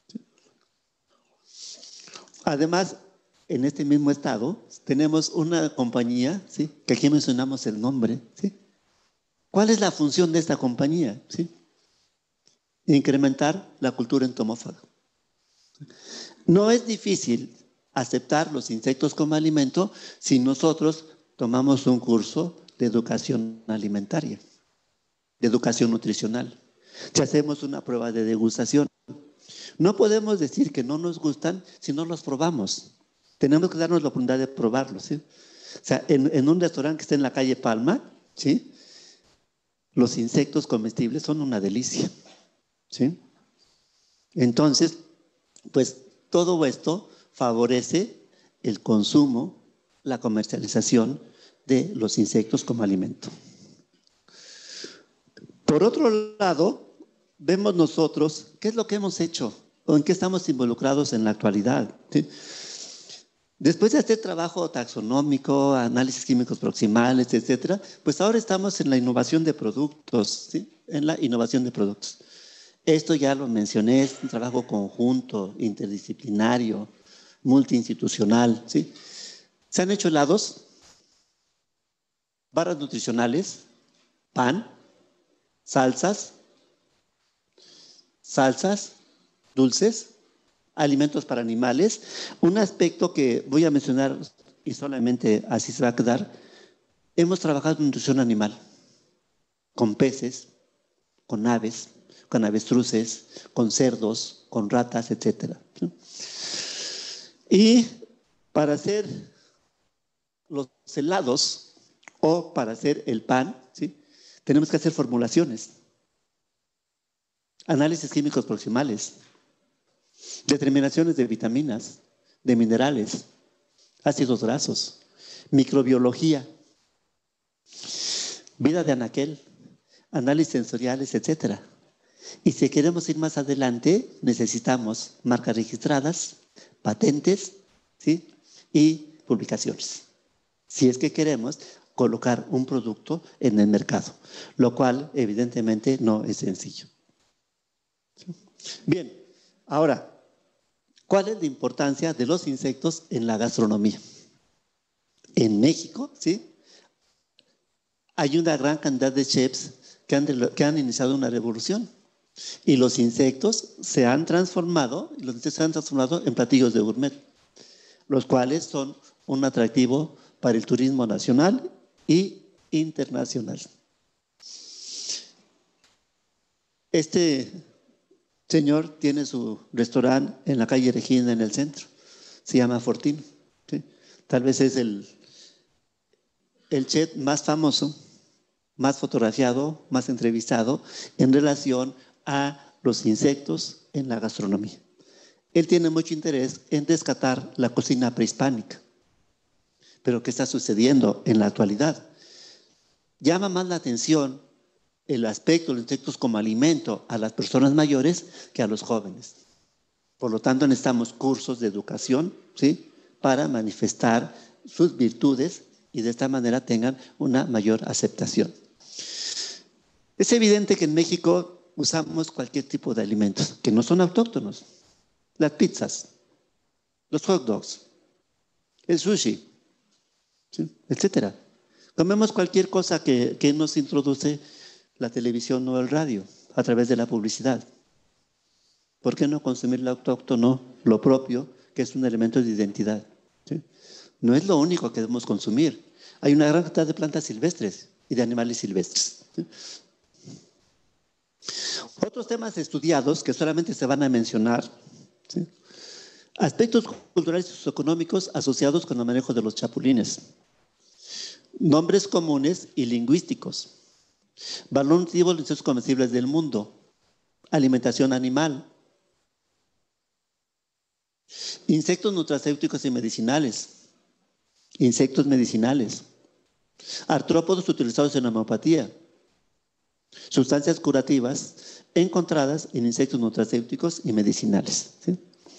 Además, en este mismo estado, tenemos una compañía, ¿sí?, que aquí mencionamos el nombre, ¿sí? ¿Cuál es la función de esta compañía? ¿Sí? Incrementar la cultura entomófaga. No es difícil aceptar los insectos como alimento si nosotros tomamos un curso de educación alimentaria, de educación nutricional. Si hacemos una prueba de degustación. No podemos decir que no nos gustan si no los probamos. Tenemos que darnos la oportunidad de probarlos, ¿sí? O sea, en un restaurante que está en la calle Palma, ¿sí?, los insectos comestibles son una delicia, ¿sí? Entonces, pues todo esto favorece el consumo, la comercialización de los insectos como alimento. Por otro lado, vemos nosotros qué es lo que hemos hecho o en qué estamos involucrados en la actualidad, ¿sí? Después de hacer trabajo taxonómico, análisis químicos proximales, etcétera, pues ahora estamos en la innovación de productos, ¿sí?, en la innovación de productos. Esto ya lo mencioné, es un trabajo conjunto, interdisciplinario, multiinstitucional, ¿sí? Se han hecho helados, barras nutricionales, pan, salsas, dulces, alimentos para animales. Un aspecto que voy a mencionar y solamente así se va a quedar: hemos trabajado en nutrición animal, con peces, con aves, con avestruces, con cerdos, con ratas, etc. Y para hacer los helados o para hacer el pan, ¿sí?, tenemos que hacer formulaciones, análisis químicos proximales, determinaciones de vitaminas, de minerales, ácidos grasos, microbiología, vida de anaquel, análisis sensoriales, etc. Y si queremos ir más adelante, necesitamos marcas registradas, patentes, ¿sí?, y publicaciones, si es que queremos colocar un producto en el mercado, lo cual evidentemente no es sencillo. Bien, ahora, ¿cuál es la importancia de los insectos en la gastronomía? En México, ¿sí?, hay una gran cantidad de chefs que han iniciado una revolución. Y los insectos se han transformado en platillos de gourmet, los cuales son un atractivo para el turismo nacional y internacional. Este señor tiene su restaurante en la calle Regina, en el centro. Se llama Fortino, ¿sí? Tal vez es el chef más famoso más fotografiado, más entrevistado en relación a los insectos en la gastronomía. Él tiene mucho interés en rescatar la cocina prehispánica. Pero ¿qué está sucediendo en la actualidad? Llama más la atención el aspecto de los insectos como alimento a las personas mayores que a los jóvenes. Por lo tanto, necesitamos cursos de educación, ¿sí?, para manifestar sus virtudes y de esta manera tengan una mayor aceptación. Es evidente que en México usamos cualquier tipo de alimentos que no son autóctonos. Las pizzas, los hot dogs, el sushi, ¿sí?, etcétera. Comemos cualquier cosa que nos introduce la televisión o el radio a través de la publicidad. ¿Por qué no consumir lo autóctono, lo propio, que es un elemento de identidad? ¿Sí? No es lo único que debemos consumir. Hay una gran cantidad de plantas silvestres y de animales silvestres. ¿Sí? Otros temas estudiados que solamente se van a mencionar, ¿sí?, aspectos culturales y socioeconómicos asociados con el manejo de los chapulines, nombres comunes y lingüísticos, valor nutritivo de los insectos comestibles del mundo, alimentación animal, insectos nutracéuticos y medicinales, insectos medicinales, artrópodos utilizados en homeopatía, sustancias curativas encontradas en insectos nutracéuticos y medicinales. ¿Sí?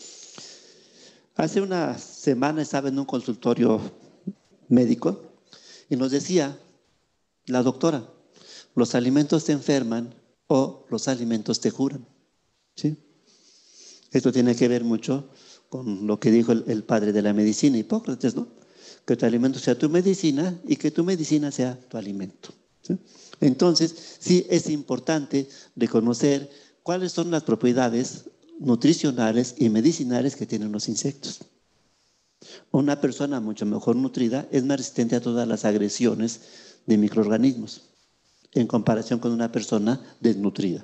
Hace una semana estaba en un consultorio médico y nos decía la doctora, los alimentos te enferman o los alimentos te curan. ¿Sí? Esto tiene que ver mucho con lo que dijo el padre de la medicina, Hipócrates, ¿no? Que tu alimento sea tu medicina y que tu medicina sea tu alimento. ¿Sí? Entonces, sí es importante reconocer cuáles son las propiedades nutricionales y medicinales que tienen los insectos. Una persona mucho mejor nutrida es más resistente a todas las agresiones de microorganismos en comparación con una persona desnutrida.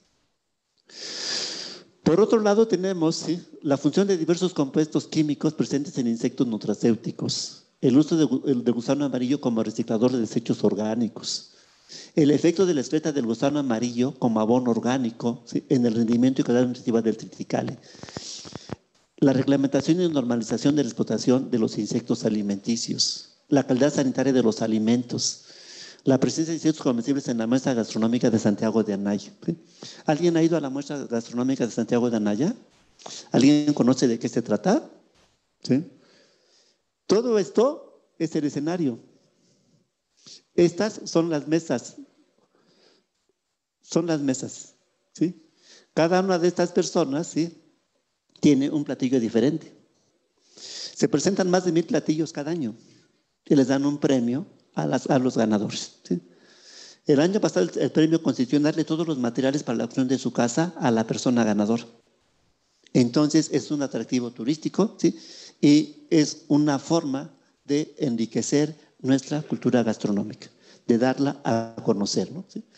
Por otro lado, tenemos, ¿sí?, la función de diversos compuestos químicos presentes en insectos nutracéuticos, el uso del gusano amarillo como reciclador de desechos orgánicos, el efecto de la excreta del gusano amarillo como abono orgánico, ¿sí?, en el rendimiento y calidad nutritiva del triticale, la reglamentación y normalización de la explotación de los insectos alimenticios, la calidad sanitaria de los alimentos, la presencia de insectos comestibles en la muestra gastronómica de Santiago de Anaya. ¿Sí? ¿Alguien ha ido a la muestra gastronómica de Santiago de Anaya? ¿Alguien conoce de qué se trata? ¿Sí? Todo esto es el escenario. Estas son las mesas. Son las mesas. ¿Sí? Cada una de estas personas, ¿sí?, tiene un platillo diferente. Se presentan más de 1000 platillos cada año y les dan un premio a los ganadores. ¿Sí? El año pasado el premio consistió en darle todos los materiales para la construcción de su casa a la persona ganadora. Entonces es un atractivo turístico, ¿sí?, y es una forma de enriquecer nuestra cultura gastronómica, de darla a conocer, ¿no? ¿Sí?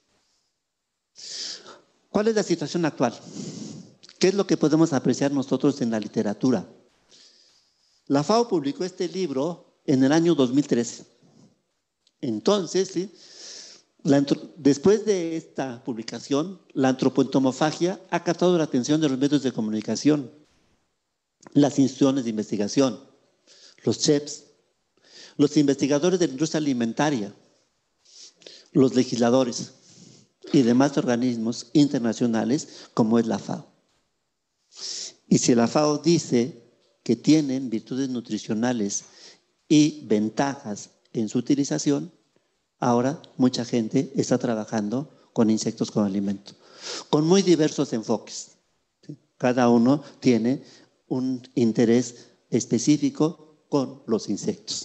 ¿Cuál es la situación actual? ¿Qué es lo que podemos apreciar nosotros en la literatura? La FAO publicó este libro en el año 2013. Entonces, ¿sí?, después de esta publicación, la antropoentomofagia ha captado la atención de los medios de comunicación, las instituciones de investigación, los chefs, los investigadores de la industria alimentaria, los legisladores y demás organismos internacionales como es la FAO. Y si la FAO dice que tienen virtudes nutricionales y ventajas en su utilización, ahora mucha gente está trabajando con insectos como alimento, con muy diversos enfoques. Cada uno tiene un interés específico con los insectos.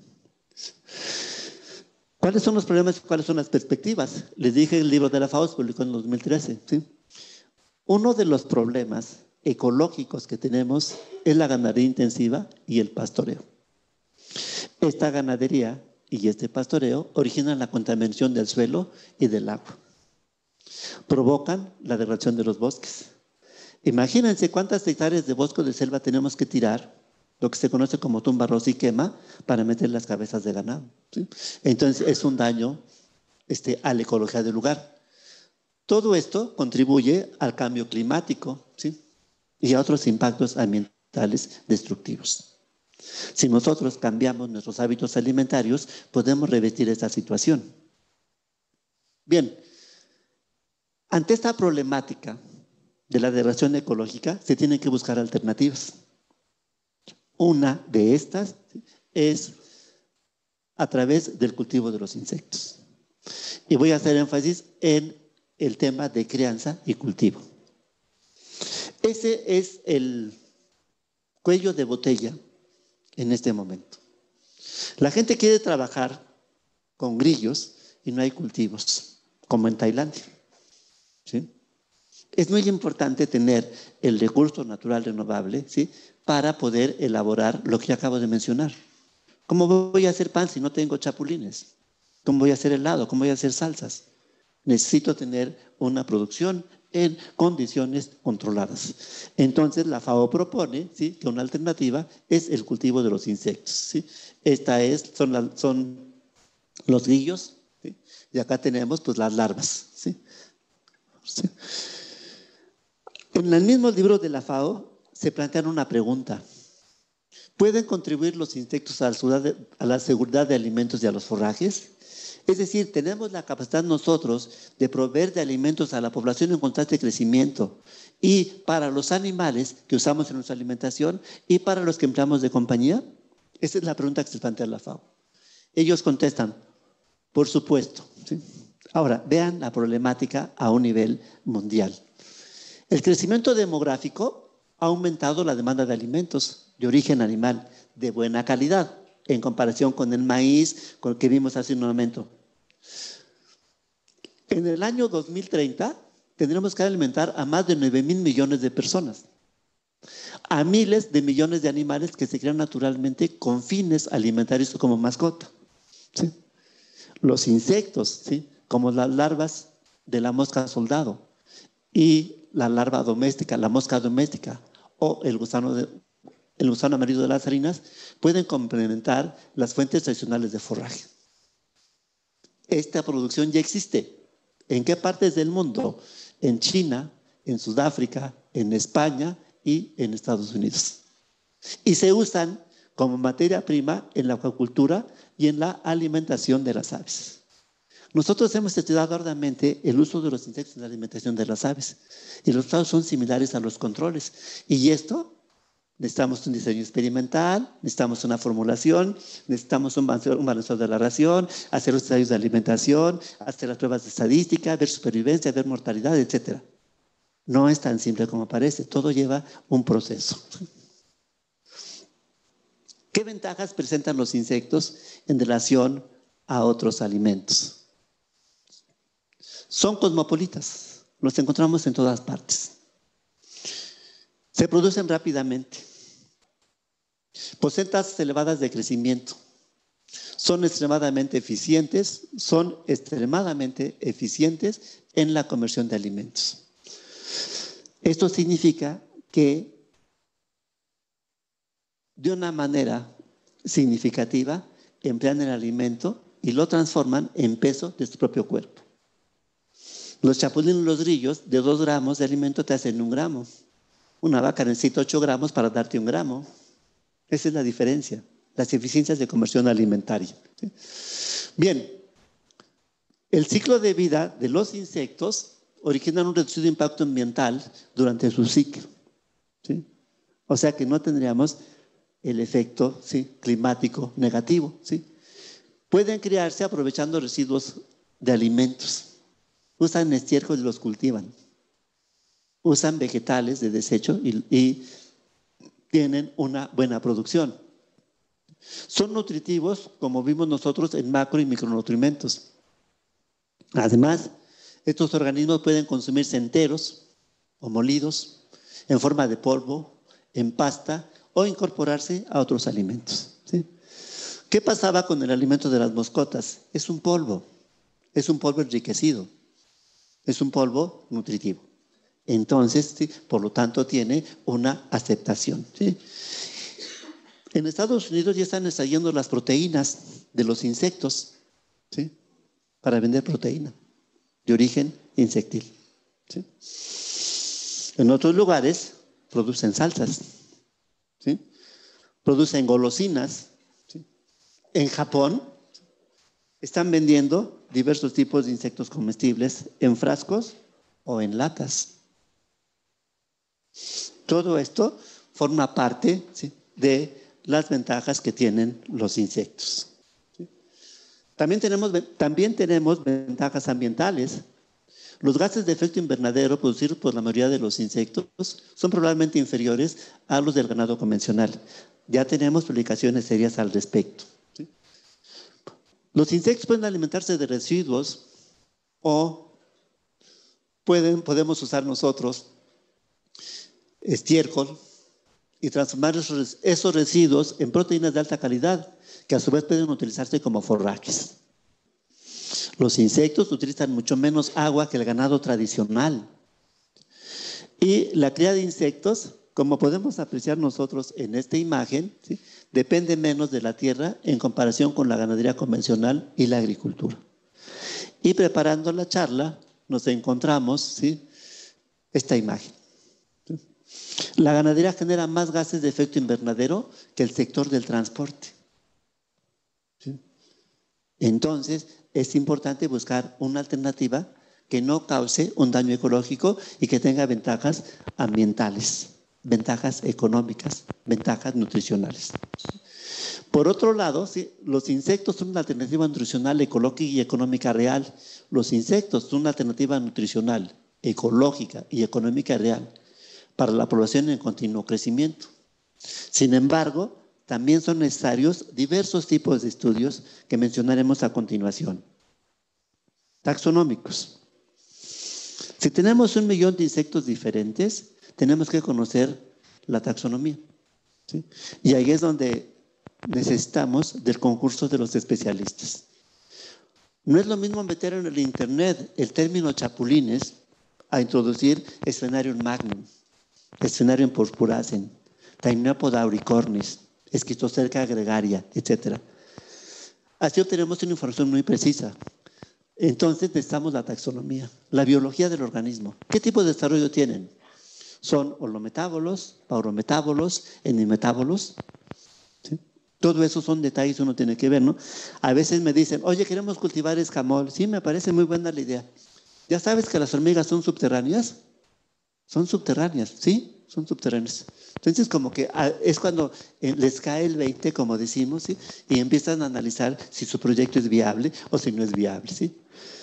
¿Cuáles son los problemas y cuáles son las perspectivas? Les dije, el libro de la FAO se publicó en 2013. ¿Sí? Uno de los problemas ecológicos que tenemos es la ganadería intensiva y el pastoreo. Esta ganadería y este pastoreo originan la contaminación del suelo y del agua. Provocan la degradación de los bosques. Imagínense cuántas hectáreas de bosque de selva tenemos que tirar, lo que se conoce como tumba, roza y quema, para meter las cabezas de ganado. ¿Sí? Entonces es un daño a la ecología del lugar. Todo esto contribuye al cambio climático, ¿sí? Y a otros impactos ambientales destructivos. Si nosotros cambiamos nuestros hábitos alimentarios, podemos revertir esta situación. Bien, ante esta problemática de la degradación ecológica, se tienen que buscar alternativas. Una de estas es a través del cultivo de los insectos. Y voy a hacer énfasis en el tema de crianza y cultivo. Ese es el cuello de botella en este momento. La gente quiere trabajar con grillos y no hay cultivos, como en Tailandia. ¿Sí? Es muy importante tener el recurso natural renovable, ¿sí?, para poder elaborar lo que yo acabo de mencionar. ¿Cómo voy a hacer pan si no tengo chapulines? ¿Cómo voy a hacer helado? ¿Cómo voy a hacer salsas? Necesito tener una producción en condiciones controladas. Entonces, la FAO propone, ¿sí?, que una alternativa es el cultivo de los insectos, ¿sí? Son los grillos, ¿sí? Y acá tenemos pues las larvas, ¿sí? ¿Sí? En el mismo libro de la FAO se plantean una pregunta. ¿Pueden contribuir los insectos a la seguridad de alimentos y a los forrajes? Es decir, tenemos la capacidad nosotros de proveer de alimentos a la población en constante crecimiento y para los animales que usamos en nuestra alimentación y para los que empleamos de compañía. Esa es la pregunta que se plantea la FAO. Ellos contestan, por supuesto, ¿sí? Ahora, vean la problemática a un nivel mundial. El crecimiento demográfico ha aumentado la demanda de alimentos de origen animal de buena calidad en comparación con el maíz, con el que vimos hace un momento. En el año 2030 tendremos que alimentar a más de 9,000 millones de personas, a miles de millones de animales que se crean naturalmente con fines alimentarios como mascota, ¿sí? Los insectos, ¿sí?, como las larvas de la mosca soldado y la larva doméstica, la mosca doméstica o el gusano amarillo de las harinas, pueden complementar las fuentes tradicionales de forraje. Esta producción ya existe. ¿En qué partes del mundo? En China, en Sudáfrica, en España y en Estados Unidos. Y se usan como materia prima en la acuicultura y en la alimentación de las aves. Nosotros hemos estudiado arduamente el uso de los insectos en la alimentación de las aves y los resultados son similares a los controles. Y esto, necesitamos un diseño experimental, necesitamos una formulación, necesitamos un balanceado de la ración, hacer los ensayos de alimentación, hacer las pruebas de estadística, ver supervivencia, ver mortalidad, etc. No es tan simple como parece, todo lleva un proceso. ¿Qué ventajas presentan los insectos en relación a otros alimentos? Son cosmopolitas, los encontramos en todas partes. Se producen rápidamente, poseen tasas elevadas de crecimiento, son extremadamente eficientes en la conversión de alimentos. Esto significa que de una manera significativa emplean el alimento y lo transforman en peso de su propio cuerpo. Los chapulines y los grillos, de 2 gramos de alimento te hacen 1 gramo. Una vaca necesita 8 gramos para darte 1 gramo. Esa es la diferencia, las eficiencias de conversión alimentaria, ¿sí? Bien, el ciclo de vida de los insectos origina un reducido impacto ambiental durante su ciclo, ¿sí? O sea que no tendríamos el efecto, ¿sí?, climático negativo, ¿sí? Pueden criarse aprovechando residuos de alimentos. Usan estiércoles y los cultivan. Usan vegetales de desecho y tienen una buena producción. Son nutritivos, como vimos nosotros, en macro y micronutrientes. Además, estos organismos pueden consumirse enteros o molidos, en forma de polvo, en pasta o incorporarse a otros alimentos, ¿sí? ¿Qué pasaba con el alimento de las moscotas? Es un polvo enriquecido. Es un polvo nutritivo. Entonces, ¿sí?, por lo tanto, tiene una aceptación, ¿sí? En Estados Unidos ya están extrayendo las proteínas de los insectos, ¿sí? para vender proteína de origen insectil. ¿Sí? En otros lugares producen salsas, ¿sí? Producen golosinas. ¿Sí? En Japón están vendiendo diversos tipos de insectos comestibles en frascos o en latas. Todo esto forma parte, ¿sí?, de las ventajas que tienen los insectos. ¿Sí? También tenemos ventajas ambientales. Los gases de efecto invernadero producidos por la mayoría de los insectos son probablemente inferiores a los del ganado convencional. Ya tenemos publicaciones serias al respecto. ¿Sí? Los insectos pueden alimentarse de residuos o podemos usar nosotros estiércol y transformar esos residuos en proteínas de alta calidad que a su vez pueden utilizarse como forrajes. Los insectos utilizan mucho menos agua que el ganado tradicional. Y la cría de insectos, como podemos apreciar nosotros en esta imagen, ¿sí?, depende menos de la tierra en comparación con la ganadería convencional y la agricultura. Y preparando la charla nos encontramos, ¿sí?, esta imagen. La ganadería genera más gases de efecto invernadero que el sector del transporte. ¿Sí? Entonces, es importante buscar una alternativa que no cause un daño ecológico y que tenga ventajas ambientales, ventajas económicas, ventajas nutricionales. Por otro lado, ¿sí?, los insectos son una alternativa nutricional, ecológica y económica real. Los insectos son una alternativa nutricional, ecológica y económica real para la población en continuo crecimiento. Sin embargo, también son necesarios diversos tipos de estudios que mencionaremos a continuación. Taxonómicos. Si tenemos 1 millón de insectos diferentes, tenemos que conocer la taxonomía. ¿Sí? Y ahí es donde necesitamos del concurso de los especialistas. No es lo mismo meter en el internet el término chapulines a introducir Sphenarium magnum, Sphenarium purpurascens, Taeniophoda auricornis, Esquistocerca gregaria, etc. Así obtenemos una información muy precisa. Entonces necesitamos la taxonomía, la biología del organismo. ¿Qué tipo de desarrollo tienen? ¿Son holometábolos, paurometábolos, endometábolos? ¿Sí? Todo eso son detalles que uno tiene que ver, ¿no? A veces me dicen, oye, queremos cultivar escamol. Sí, me parece muy buena la idea. ¿Ya sabes que las hormigas son subterráneas? Son subterráneas, ¿sí? Son subterráneas. Entonces, como que es cuando les cae el 20, como decimos, ¿sí?, y empiezan a analizar si su proyecto es viable o si no es viable, ¿sí?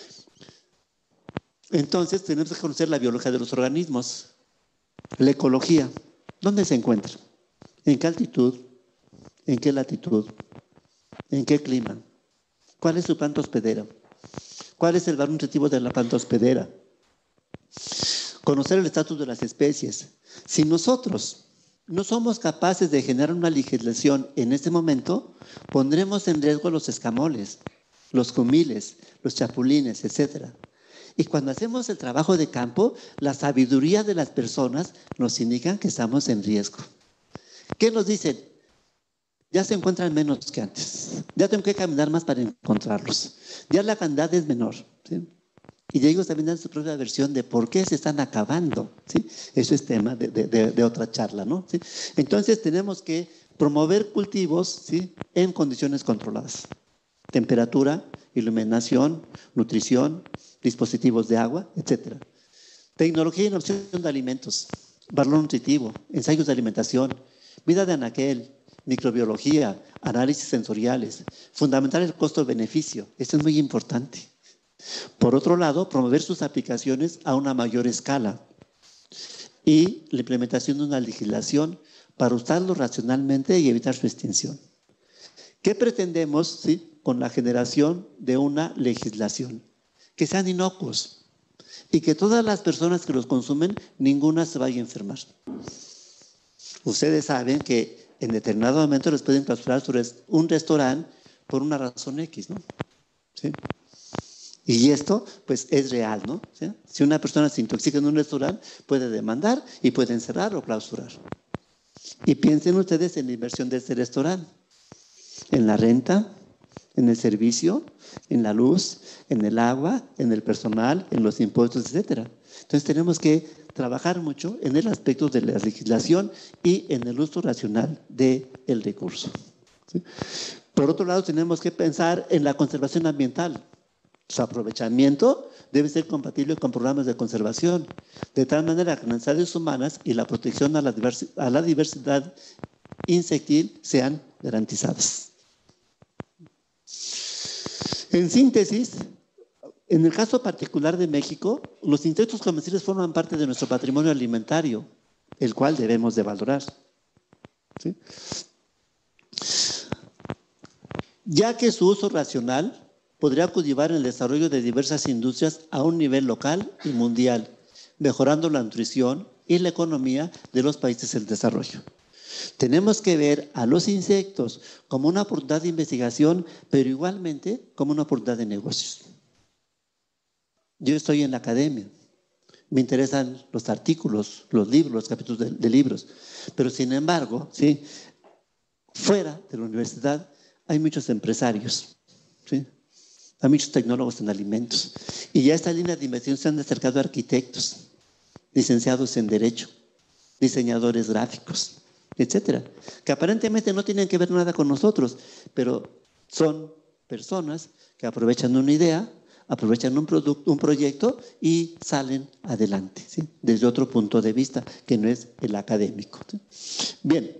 Entonces, tenemos que conocer la biología de los organismos. La ecología, ¿dónde se encuentra? ¿En qué altitud? ¿En qué latitud? ¿En qué clima? ¿Cuál es su planta hospedera? ¿Cuál es el valor nutritivo de la planta hospedera? Conocer el estatus de las especies. Si nosotros no somos capaces de generar una legislación en este momento, pondremos en riesgo los escamoles, los cumiles, los chapulines, etc. Y cuando hacemos el trabajo de campo, la sabiduría de las personas nos indica que estamos en riesgo. ¿Qué nos dicen? Ya se encuentran menos que antes. Ya tengo que caminar más para encontrarlos. Ya la cantidad es menor, ¿sí? Y ellos también dan su propia versión de por qué se están acabando, ¿sí? Eso es tema de otra charla, ¿no? ¿Sí? Entonces tenemos que promover cultivos, ¿sí?, en condiciones controladas. Temperatura, iluminación, nutrición, dispositivos de agua, etc. Tecnología y innovación de alimentos, valor nutritivo, ensayos de alimentación, vida de anaquel, microbiología, análisis sensoriales. Fundamental el costo-beneficio. Esto es muy importante. Por otro lado, promover sus aplicaciones a una mayor escala y la implementación de una legislación para usarlo racionalmente y evitar su extinción. ¿Qué pretendemos, sí, con la generación de una legislación? Que sean inocuos y que todas las personas que los consumen, ninguna se vaya a enfermar. Ustedes saben que en determinado momento les pueden clausurar un restaurante por una razón X, ¿no? ¿Sí? Y esto, pues, es real, ¿no? ¿Sí? Si una persona se intoxica en un restaurante, puede demandar y puede encerrar o clausurar. Y piensen ustedes en la inversión de este restaurante, en la renta, en el servicio, en la luz, en el agua, en el personal, en los impuestos, etcétera. Entonces tenemos que trabajar mucho en el aspecto de la legislación y en el uso racional del recurso. ¿Sí? Por otro lado, tenemos que pensar en la conservación ambiental. Su aprovechamiento debe ser compatible con programas de conservación, de tal manera que las necesidades humanas y la protección a la diversidad insectil sean garantizadas. En síntesis, en el caso particular de México, los insectos comestibles forman parte de nuestro patrimonio alimentario, el cual debemos de valorar. ¿Sí? Ya que su uso racional podría coadyuvar en el desarrollo de diversas industrias a un nivel local y mundial, mejorando la nutrición y la economía de los países en desarrollo. Tenemos que ver a los insectos como una oportunidad de investigación, pero igualmente como una oportunidad de negocios. Yo estoy en la academia, me interesan los artículos, los libros, los capítulos de libros, pero sin embargo, ¿sí?, fuera de la universidad hay muchos empresarios, ¿sí?, hay muchos tecnólogos en alimentos, y ya esta línea de investigación se han acercado a arquitectos, licenciados en Derecho, diseñadores gráficos, etcétera, que aparentemente no tienen que ver nada con nosotros, pero son personas que aprovechan una idea, aprovechan un proyecto y salen adelante, ¿sí?, desde otro punto de vista que no es el académico, ¿sí? Bien,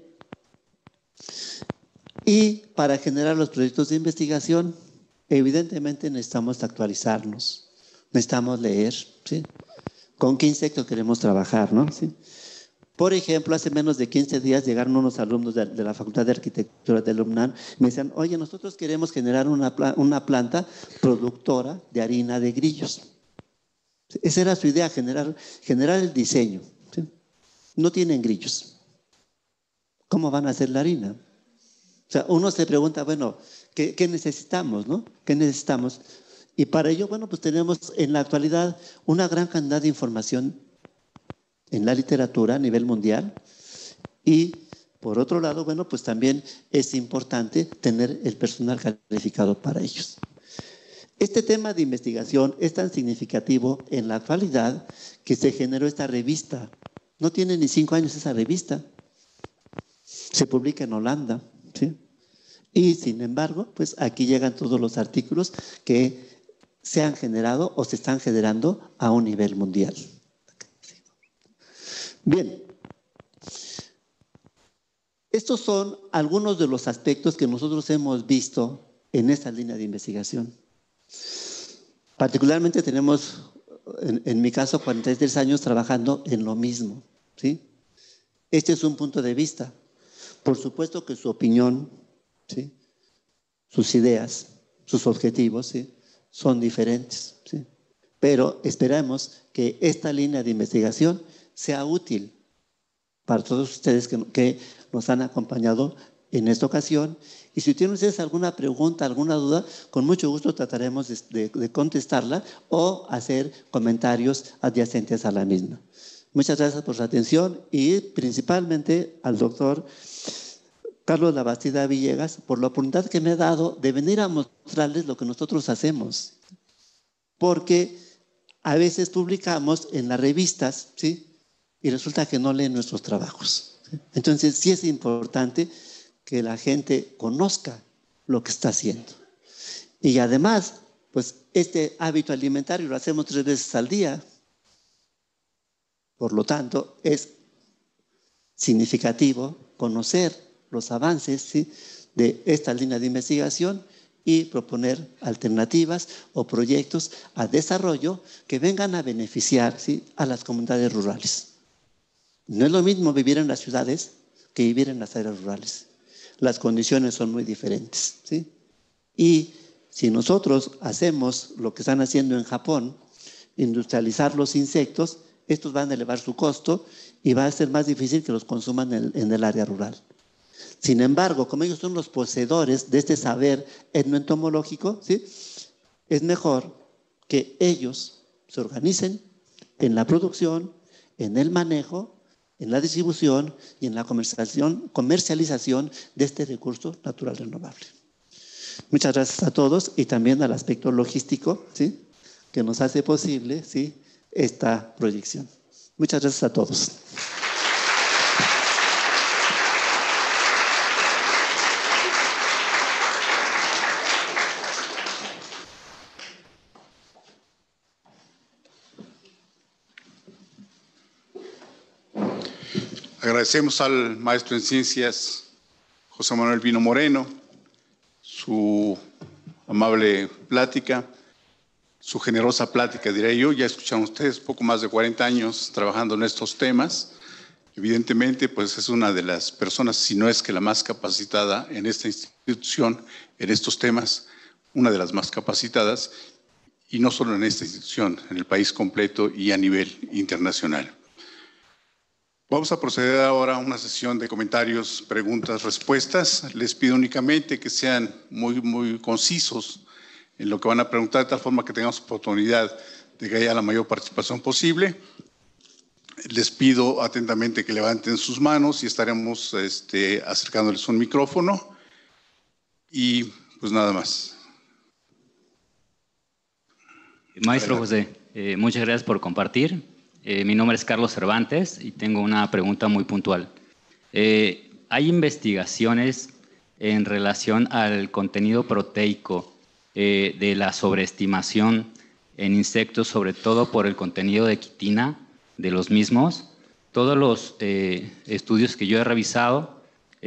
y para generar los proyectos de investigación, evidentemente necesitamos actualizarnos, necesitamos leer, ¿sí?, con qué insecto queremos trabajar, ¿no? ¿Sí? Por ejemplo, hace menos de 15 días llegaron unos alumnos de la Facultad de Arquitectura del UNAM y me decían, oye, nosotros queremos generar una planta productora de harina de grillos. Esa era su idea, generar el diseño, ¿sí? No tienen grillos. ¿Cómo van a hacer la harina? O sea, uno se pregunta, bueno, ¿qué necesitamos, no? ¿Qué necesitamos? Y para ello, bueno, pues tenemos en la actualidad una gran cantidad de información en la literatura a nivel mundial y por otro lado, bueno, pues también es importante tener el personal calificado para ellos. Este tema de investigación es tan significativo en la actualidad que se generó esta revista. No tiene ni 5 años esa revista. Se publica en Holanda, ¿sí? Y sin embargo, pues aquí llegan todos los artículos que se han generado o se están generando a un nivel mundial. Bien, estos son algunos de los aspectos que nosotros hemos visto en esta línea de investigación. Particularmente tenemos, en mi caso, 43 años trabajando en lo mismo, ¿sí? Este es un punto de vista. Por supuesto que su opinión, ¿sí?, sus ideas, sus objetivos, ¿sí?, son diferentes, ¿sí? Pero esperamos que esta línea de investigación sea útil para todos ustedes que nos han acompañado en esta ocasión. Y si tienen ustedes alguna pregunta, alguna duda, con mucho gusto trataremos de contestarla o hacer comentarios adyacentes a la misma. Muchas gracias por su atención y principalmente al doctor Carlos Labastida Villegas por la oportunidad que me ha dado de venir a mostrarles lo que nosotros hacemos. Porque a veces publicamos en las revistas, ¿sí?, y resulta que no leen nuestros trabajos. Entonces sí es importante que la gente conozca lo que está haciendo. Y además, pues este hábito alimentario lo hacemos 3 veces al día. Por lo tanto, es significativo conocer los avances, ¿sí?, de esta línea de investigación y proponer alternativas o proyectos a desarrollo que vengan a beneficiar, ¿sí?, a las comunidades rurales. No es lo mismo vivir en las ciudades que vivir en las áreas rurales. Las condiciones son muy diferentes, ¿sí? Y si nosotros hacemos lo que están haciendo en Japón, industrializar los insectos, estos van a elevar su costo y va a ser más difícil que los consuman en el área rural. Sin embargo, como ellos son los poseedores de este saber etnoentomológico, ¿sí?, es mejor que ellos se organicen en la producción, en el manejo, en la distribución y en la comercialización de este recurso natural renovable. Muchas gracias a todos y también al aspecto logístico, ¿sí?, que nos hace posible, ¿sí?, esta proyección. Muchas gracias a todos. Agradecemos al maestro en ciencias, José Manuel Vino Moreno, su amable plática, su generosa plática, diré yo. Ya escucharon ustedes, poco más de 40 años trabajando en estos temas. Evidentemente, pues es una de las personas, si no es que la más capacitada en esta institución, en estos temas, una de las más capacitadas, y no solo en esta institución, en el país completo y a nivel internacional. Vamos a proceder ahora a una sesión de comentarios, preguntas, respuestas. Les pido únicamente que sean muy concisos en lo que van a preguntar, de tal forma que tengamos oportunidad de que haya la mayor participación posible. Les pido atentamente que levanten sus manos y estaremos acercándoles un micrófono. Y pues nada más. Maestro José, muchas gracias por compartir. Mi nombre es Carlos Cervantes y tengo una pregunta muy puntual. ¿Hay investigaciones en relación al contenido proteico de la sobreestimación en insectos, sobre todo por el contenido de quitina de los mismos? Todos los estudios que yo he revisado,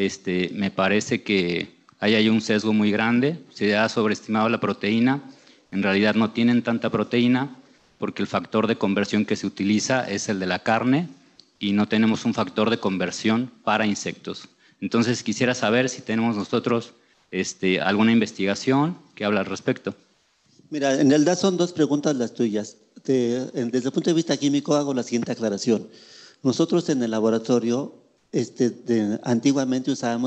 me parece que hay un sesgo muy grande. Se ha sobreestimado la proteína. En realidad no tienen tanta proteína porque el factor de conversión que se utiliza es el de la carne y no tenemos un factor de conversión para insectos. Entonces quisiera saber si tenemos nosotros alguna investigación que habla al respecto. Mira, en realidad son dos preguntas las tuyas. Desde el punto de vista químico hago la siguiente aclaración. Nosotros en el laboratorio antiguamente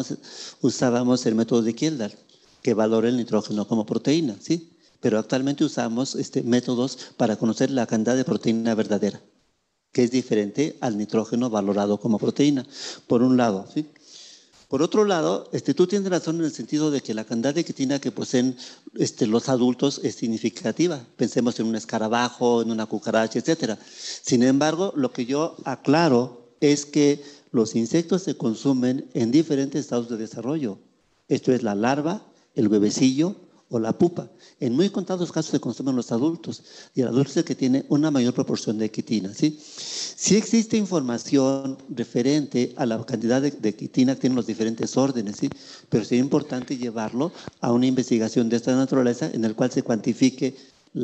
usábamos el método de Kjeldahl, que valora el nitrógeno como proteína, ¿sí? Pero actualmente usamos métodos para conocer la cantidad de proteína verdadera, que es diferente al nitrógeno valorado como proteína, por un lado, ¿sí? Por otro lado, tú tienes razón en el sentido de que la cantidad de quitina que poseen los adultos es significativa. Pensemos en un escarabajo, en una cucaracha, etc. Sin embargo, lo que yo aclaro es que los insectos se consumen en diferentes estados de desarrollo. Esto es la larva, el huevecillo o la pupa. En muy contados casos se consumen los adultos y el adulto es el que tiene una mayor proporción de quitina, ¿sí? Sí existe información referente a la cantidad de quitina que tienen los diferentes órdenes, ¿sí? Pero sería importante llevarlo a una investigación de esta naturaleza en el cual se cuantifique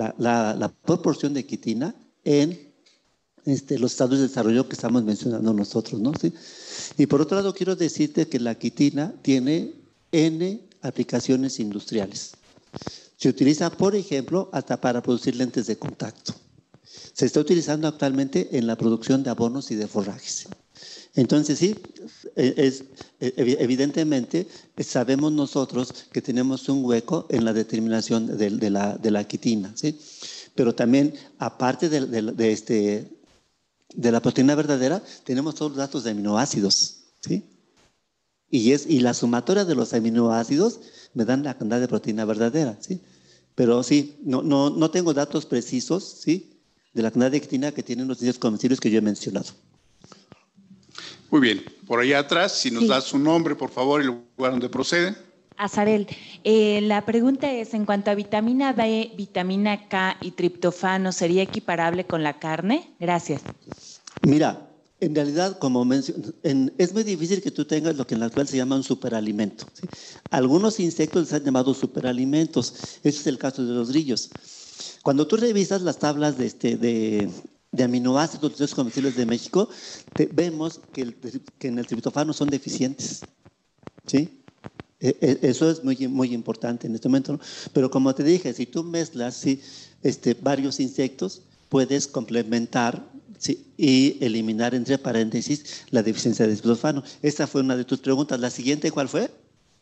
la proporción de quitina en los estados de desarrollo que estamos mencionando nosotros, ¿no? ¿Sí? Y por otro lado, quiero decirte que la quitina tiene N aplicaciones industriales. Se utiliza, por ejemplo, hasta para producir lentes de contacto. Se está utilizando actualmente en la producción de abonos y de forrajes. Entonces, sí, evidentemente sabemos nosotros que tenemos un hueco en la determinación de la quitina, ¿sí? Pero también, aparte de la proteína verdadera, tenemos todos los datos de aminoácidos, ¿sí? Y la sumatoria de los aminoácidos me dan la cantidad de proteína verdadera, ¿sí? Pero sí, no tengo datos precisos, ¿sí?, de la cantidad de quitina que tienen los insectos comestibles que yo he mencionado. Muy bien. Por allá atrás, si nos da su nombre, por favor, y el lugar donde procede. Azarel, la pregunta es, en cuanto a vitamina B, vitamina K y triptofano, ¿sería equiparable con la carne? Gracias. Mira, en realidad, como mencioné, es muy difícil que tú tengas lo que en la actual se llama un superalimento, ¿sí? Algunos insectos les han llamado superalimentos. Ese es el caso de los grillos. Cuando tú revisas las tablas de aminoácidos de los insectos comestibles de México, vemos que en el triptofano son deficientes, ¿sí? Eso es muy importante en este momento, ¿no? Pero como te dije, si tú mezclas, ¿sí?, varios insectos, puedes complementar, ¿sí?, y eliminar entre paréntesis la deficiencia de triptofano. Esta fue una de tus preguntas. ¿La siguiente cuál fue?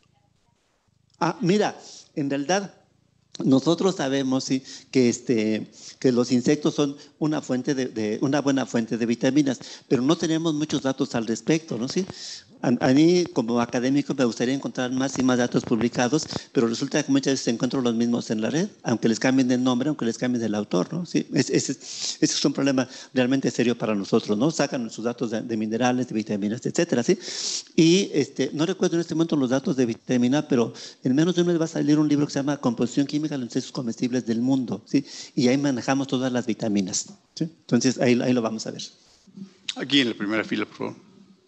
Mira, en realidad nosotros sabemos, ¿sí?, que los insectos son una buena fuente de vitaminas, pero no tenemos muchos datos al respecto, ¿no? ¿Sí? A mí, como académico, me gustaría encontrar más y más datos publicados, pero resulta que muchas veces encuentro los mismos en la red, aunque les cambien de nombre, aunque les cambien del autor, ¿no? Sí, ese es un problema realmente serio para nosotros, ¿no? Sacan sus datos de minerales, de vitaminas, etcétera, ¿sí? Y no recuerdo en este momento los datos de vitamina, pero en menos de un mes va a salir un libro que se llama Composición Química de los insectos comestibles del mundo, ¿sí? Y ahí manejamos todas las vitaminas, ¿sí? Entonces, ahí lo vamos a ver. Aquí en la primera fila, por favor.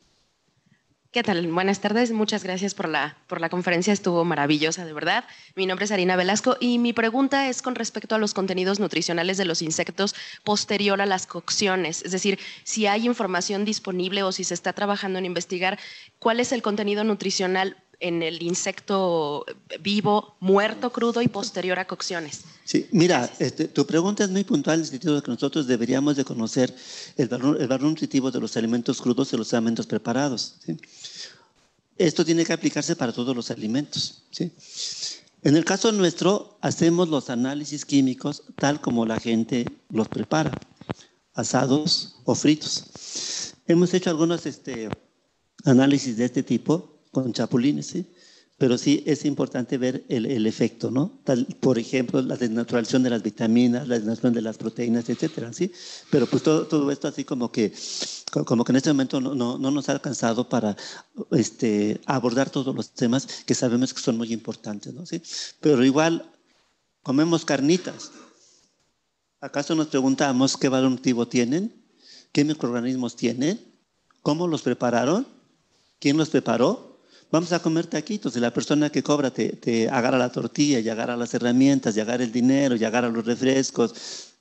¿Qué tal? Buenas tardes. Muchas gracias por la conferencia. Estuvo maravillosa, de verdad. Mi nombre es Arina Velasco y mi pregunta es con respecto a los contenidos nutricionales de los insectos posterior a las cocciones. Es decir, si hay información disponible o si se está trabajando en investigar cuál es el contenido nutricional en el insecto vivo, muerto, crudo y posterior a cocciones. Sí, mira, tu pregunta es muy puntual en el sentido de que nosotros deberíamos de conocer el valor nutritivo de los alimentos crudos y los alimentos preparados, ¿sí? Esto tiene que aplicarse para todos los alimentos, ¿sí? En el caso nuestro, hacemos los análisis químicos tal como la gente los prepara, asados o fritos. Hemos hecho algunos análisis de este tipo con chapulines, ¿sí? Pero sí es importante ver el efecto, ¿no? Por ejemplo, la desnaturalización de las vitaminas, la desnaturalización de las proteínas, etcétera, ¿sí? Pero pues todo esto así como que en este momento no nos ha alcanzado para abordar todos los temas que sabemos que son muy importantes, ¿no? ¿Sí? Pero igual comemos carnitas. ¿Acaso nos preguntamos qué valor nutritivo tienen? ¿Qué microorganismos tienen? ¿Cómo los prepararon? ¿Quién los preparó? Vamos a comer taquitos y la persona que cobra te agarra la tortilla y agarra las herramientas y agarra el dinero y agarra los refrescos.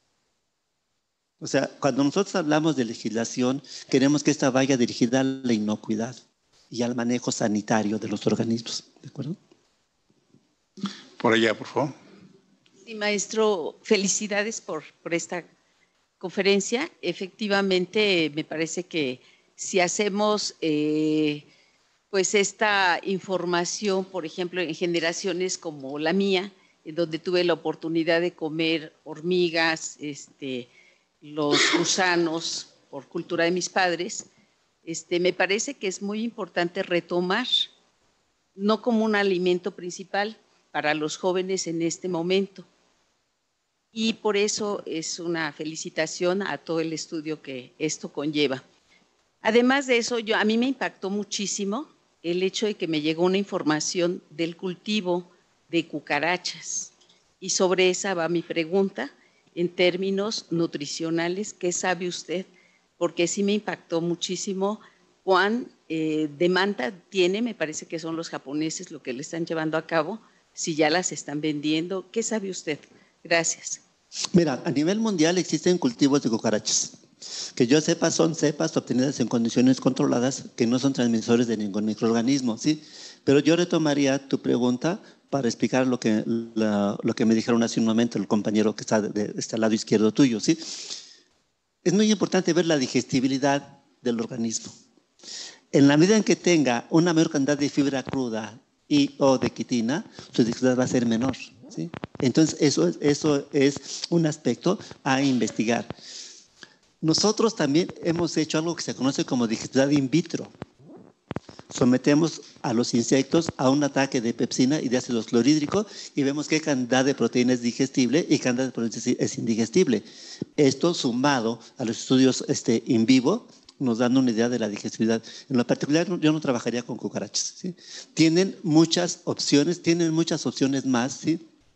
O sea, cuando nosotros hablamos de legislación, queremos que esta vaya dirigida a la inocuidad y al manejo sanitario de los organismos. ¿De acuerdo? Por allá, por favor. Sí, maestro, felicidades por esta conferencia. Efectivamente, me parece que si hacemos pues esta información, por ejemplo, en generaciones como la mía, en donde tuve la oportunidad de comer hormigas, los gusanos, por cultura de mis padres, me parece que es muy importante retomar, no como un alimento principal para los jóvenes en este momento. Y por eso es una felicitación a todo el estudio que esto conlleva. Además de eso, a mí me impactó muchísimo el hecho de que me llegó una información del cultivo de cucarachas. Y sobre esa va mi pregunta, en términos nutricionales, ¿qué sabe usted? Porque sí me impactó muchísimo cuán demanda tiene, me parece que son los japoneses lo que le están llevando a cabo, si ya las están vendiendo. ¿Qué sabe usted? Gracias. Mira, a nivel mundial existen cultivos de cucarachas. Que yo sepa, son cepas obtenidas en condiciones controladas que no son transmisores de ningún microorganismo, ¿sí? Pero yo retomaría tu pregunta para explicar lo que me dijeron hace un momento el compañero que está al lado izquierdo tuyo, ¿sí? Es muy importante ver la digestibilidad del organismo. En la medida en que tenga una mayor cantidad de fibra cruda y o de quitina, su digestibilidad va a ser menor, ¿sí? Entonces, eso es un aspecto a investigar. Nosotros también hemos hecho algo que se conoce como digestibilidad in vitro. Sometemos a los insectos a un ataque de pepsina y de ácido clorhídrico y vemos qué cantidad de proteína es digestible y qué cantidad de proteína es indigestible. Esto sumado a los estudios in vivo nos dan una idea de la digestibilidad. En lo particular, yo no trabajaría con cucarachas, ¿sí? Tienen muchas opciones más, ¿sí?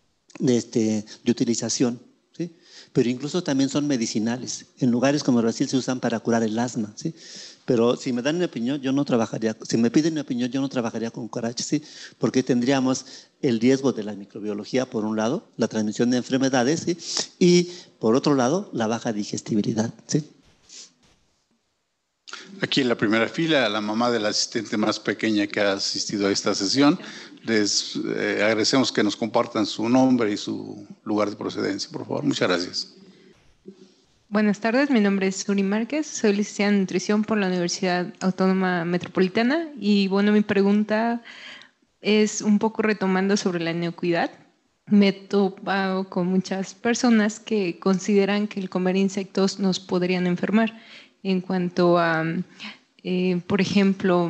de utilización, ¿sí? Pero incluso también son medicinales. En lugares como Brasil se usan para curar el asma, ¿sí? Pero si me dan mi opinión, yo no trabajaría, si me piden mi opinión, yo no trabajaría con cucarachas, ¿sí? Porque tendríamos el riesgo de la microbiología, por un lado, la transmisión de enfermedades, ¿sí? Y por otro lado, la baja digestibilidad, ¿sí? Aquí en la primera fila, la mamá del asistente más pequeña que ha asistido a esta sesión. Les agradecemos que nos compartan su nombre y su lugar de procedencia, por favor. Muchas gracias. Buenas tardes, mi nombre es Suri Márquez, soy licenciada en nutrición por la Universidad Autónoma Metropolitana y bueno, mi pregunta es un poco retomando sobre la inocuidad. Me he topado con muchas personas que consideran que el comer insectos nos podrían enfermar en cuanto a, por ejemplo,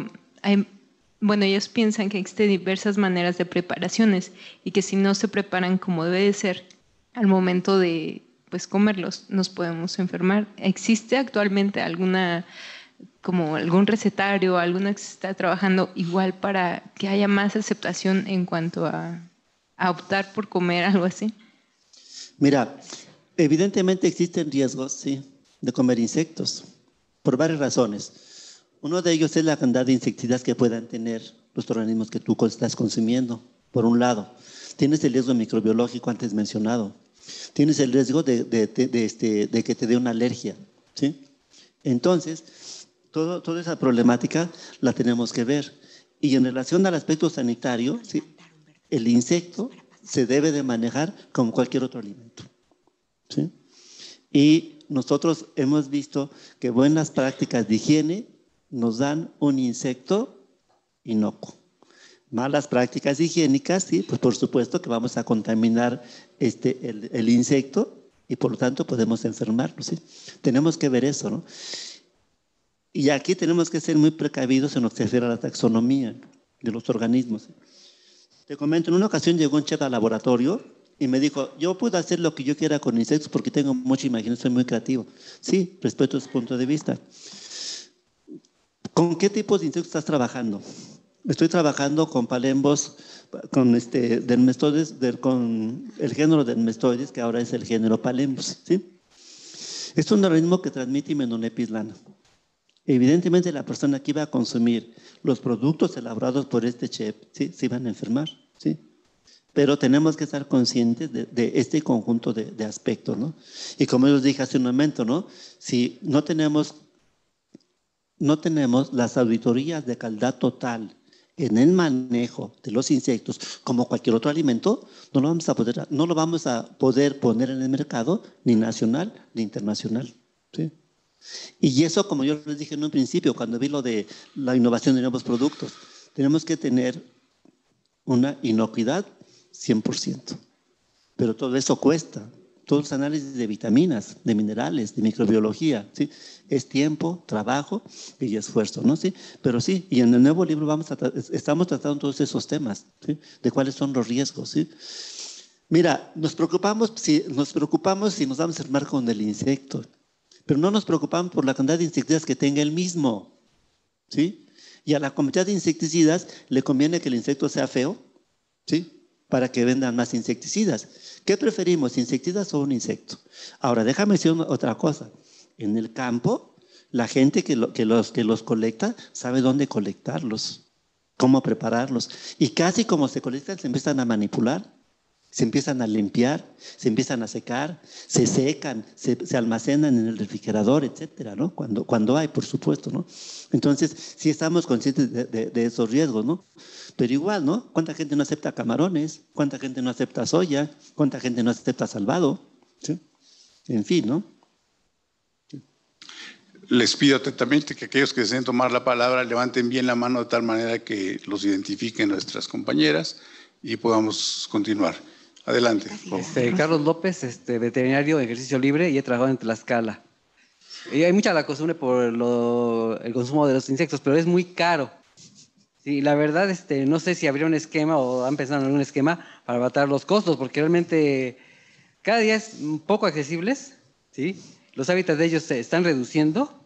bueno, ellos piensan que existen diversas maneras de preparaciones y que si no se preparan como debe de ser, al momento de pues comerlos, nos podemos enfermar. ¿Existe actualmente como algún recetario, alguna que se está trabajando igual para que haya más aceptación en cuanto a optar por comer algo así? Mira, evidentemente existen riesgos, sí, de comer insectos, por varias razones. Uno de ellos es la cantidad de insecticidas que puedan tener los organismos que tú estás consumiendo, por un lado. Tienes el riesgo microbiológico antes mencionado. Tienes el riesgo de que te dé una alergia, ¿sí? Entonces, toda esa problemática la tenemos que ver. Y en relación al aspecto sanitario, ¿sí?, el insecto se debe de manejar como cualquier otro alimento, ¿sí? Y nosotros hemos visto que buenas prácticas de higiene nos dan un insecto inocuo. Malas prácticas higiénicas, sí, pues por supuesto que vamos a contaminar el insecto y por lo tanto podemos enfermarnos, ¿sí? Tenemos que ver eso, ¿no? Y aquí tenemos que ser muy precavidos en lo que se refiere a la taxonomía de los organismos. Te comento, en una ocasión llegó un chef al laboratorio y me dijo, yo puedo hacer lo que yo quiera con insectos porque tengo mucha imaginación, soy muy creativo. Sí, respeto su punto de vista. ¿Con qué tipos de insectos estás trabajando? Estoy trabajando con palembos, con dermestoides, con el género dermestoides, que ahora es el género palembos, ¿sí? Es un organismo que transmite Hymenopteris lana. Evidentemente la persona que iba a consumir los productos elaborados por este chef, ¿sí?, se iban a enfermar, ¿sí? Pero tenemos que estar conscientes de este conjunto de aspectos, ¿no? Y como yo les dije hace un momento, ¿no?, si no tenemos las auditorías de calidad total en el manejo de los insectos como cualquier otro alimento, no lo vamos a poder poner en el mercado ni nacional ni internacional, ¿sí? Y eso, como yo les dije en un principio, cuando vi lo de la innovación de nuevos productos, tenemos que tener una inocuidad 100%. Pero todo eso cuesta. Todos los análisis de vitaminas, de minerales, de microbiología, ¿sí?, es tiempo, trabajo y esfuerzo, ¿no? ¿Sí? Pero sí, y en el nuevo libro estamos tratando todos esos temas, ¿sí?, de cuáles son los riesgos, ¿sí? Mira, nos preocupamos si nos vamos a enfermar con el insecto, pero no nos preocupamos por la cantidad de insecticidas que tenga el mismo, ¿sí? Y a la cantidad de insecticidas le conviene que el insecto sea feo, ¿sí?, para que vendan más insecticidas. ¿Qué preferimos, insecticidas o un insecto? Ahora, déjame decir otra cosa. En el campo, la gente que los colecta sabe dónde colectarlos, cómo prepararlos. Y casi como se colectan, se empiezan a manipular, se empiezan a limpiar, se empiezan a secar, se secan, se almacenan en el refrigerador, etcétera, ¿no? Cuando hay, por supuesto, ¿no? Entonces, sí estamos conscientes de esos riesgos, ¿no? Pero igual, ¿no? ¿Cuánta gente no acepta camarones? ¿Cuánta gente no acepta soya? ¿Cuánta gente no acepta salvado? ¿Sí? En fin, ¿no? Sí. Les pido atentamente que aquellos que deseen tomar la palabra levanten bien la mano de tal manera que los identifiquen nuestras compañeras y podamos continuar. Adelante. Carlos López, veterinario de ejercicio libre y he trabajado en Tlaxcala. Y hay mucha la costumbre por el consumo de los insectos, pero es muy caro. Sí, la verdad, no sé si habría un esquema o han pensado en algún esquema para abatar los costos, porque realmente cada día es un poco accesibles, ¿sí? Los hábitats de ellos se están reduciendo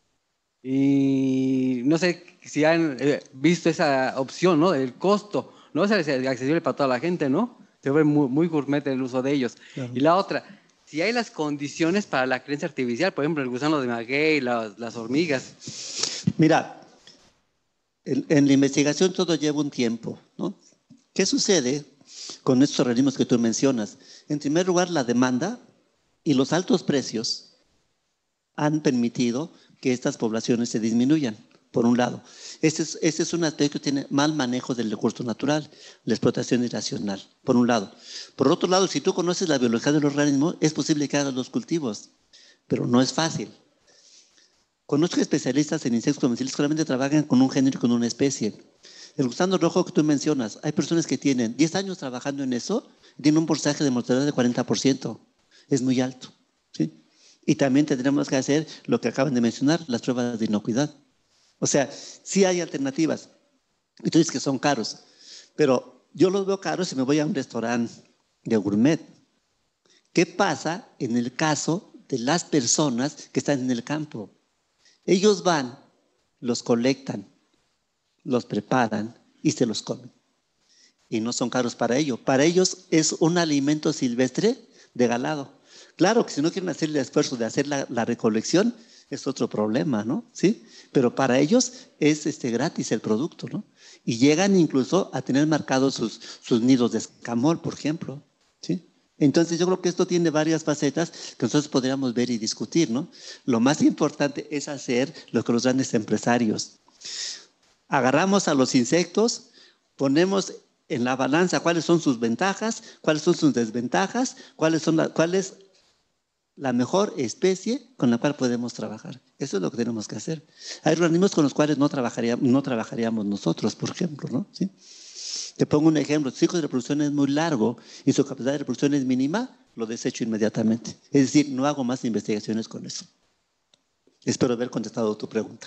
y no sé si han visto esa opción, ¿no? El costo, no es accesible para toda la gente, ¿no? Se ve muy, muy gourmet el uso de ellos. Claro. Y la otra, si hay las condiciones para la creencia artificial, por ejemplo, el gusano de maguey, las hormigas. Mira, en la investigación todo lleva un tiempo, ¿no? ¿Qué sucede con estos organismos que tú mencionas? En primer lugar, la demanda y los altos precios han permitido que estas poblaciones se disminuyan, por un lado. Este es un aspecto que tiene mal manejo del recurso natural, la explotación irracional, por un lado. Por otro lado, si tú conoces la biología del organismo, es posible que hagas los cultivos, pero no es fácil. Conozco especialistas en insectos comerciales que solamente trabajan con un género y con una especie. El gusano rojo que tú mencionas, hay personas que tienen 10 años trabajando en eso, tienen un porcentaje de mortalidad de 40%. Es muy alto, ¿sí? Y también tendremos que hacer lo que acaban de mencionar, las pruebas de inocuidad. O sea, sí hay alternativas. Y tú dices que son caros, pero yo los veo caros si me voy a un restaurante de gourmet. ¿Qué pasa en el caso de las personas que están en el campo? Ellos van, los colectan, los preparan y se los comen. Y no son caros para ellos. Para ellos es un alimento silvestre regalado. Claro que si no quieren hacer el esfuerzo de hacer la recolección, es otro problema, ¿no? ¿Sí? Pero para ellos es gratis el producto, ¿no? Y llegan incluso a tener marcados sus nidos de escamol, por ejemplo, ¿sí? Entonces yo creo que esto tiene varias facetas que nosotros podríamos ver y discutir, ¿no? Lo más importante es hacer lo que los grandes empresarios. Agarramos a los insectos, ponemos en la balanza cuáles son sus ventajas, cuáles son sus desventajas, cuál es la mejor especie con la cual podemos trabajar. Eso es lo que tenemos que hacer. Hay organismos con los cuales no trabajaríamos nosotros, por ejemplo, ¿no? ¿Sí? Te pongo un ejemplo. Si el ciclo de reproducción es muy largo y su capacidad de reproducción es mínima, lo desecho inmediatamente. Es decir, no hago más investigaciones con eso. Espero haber contestado tu pregunta.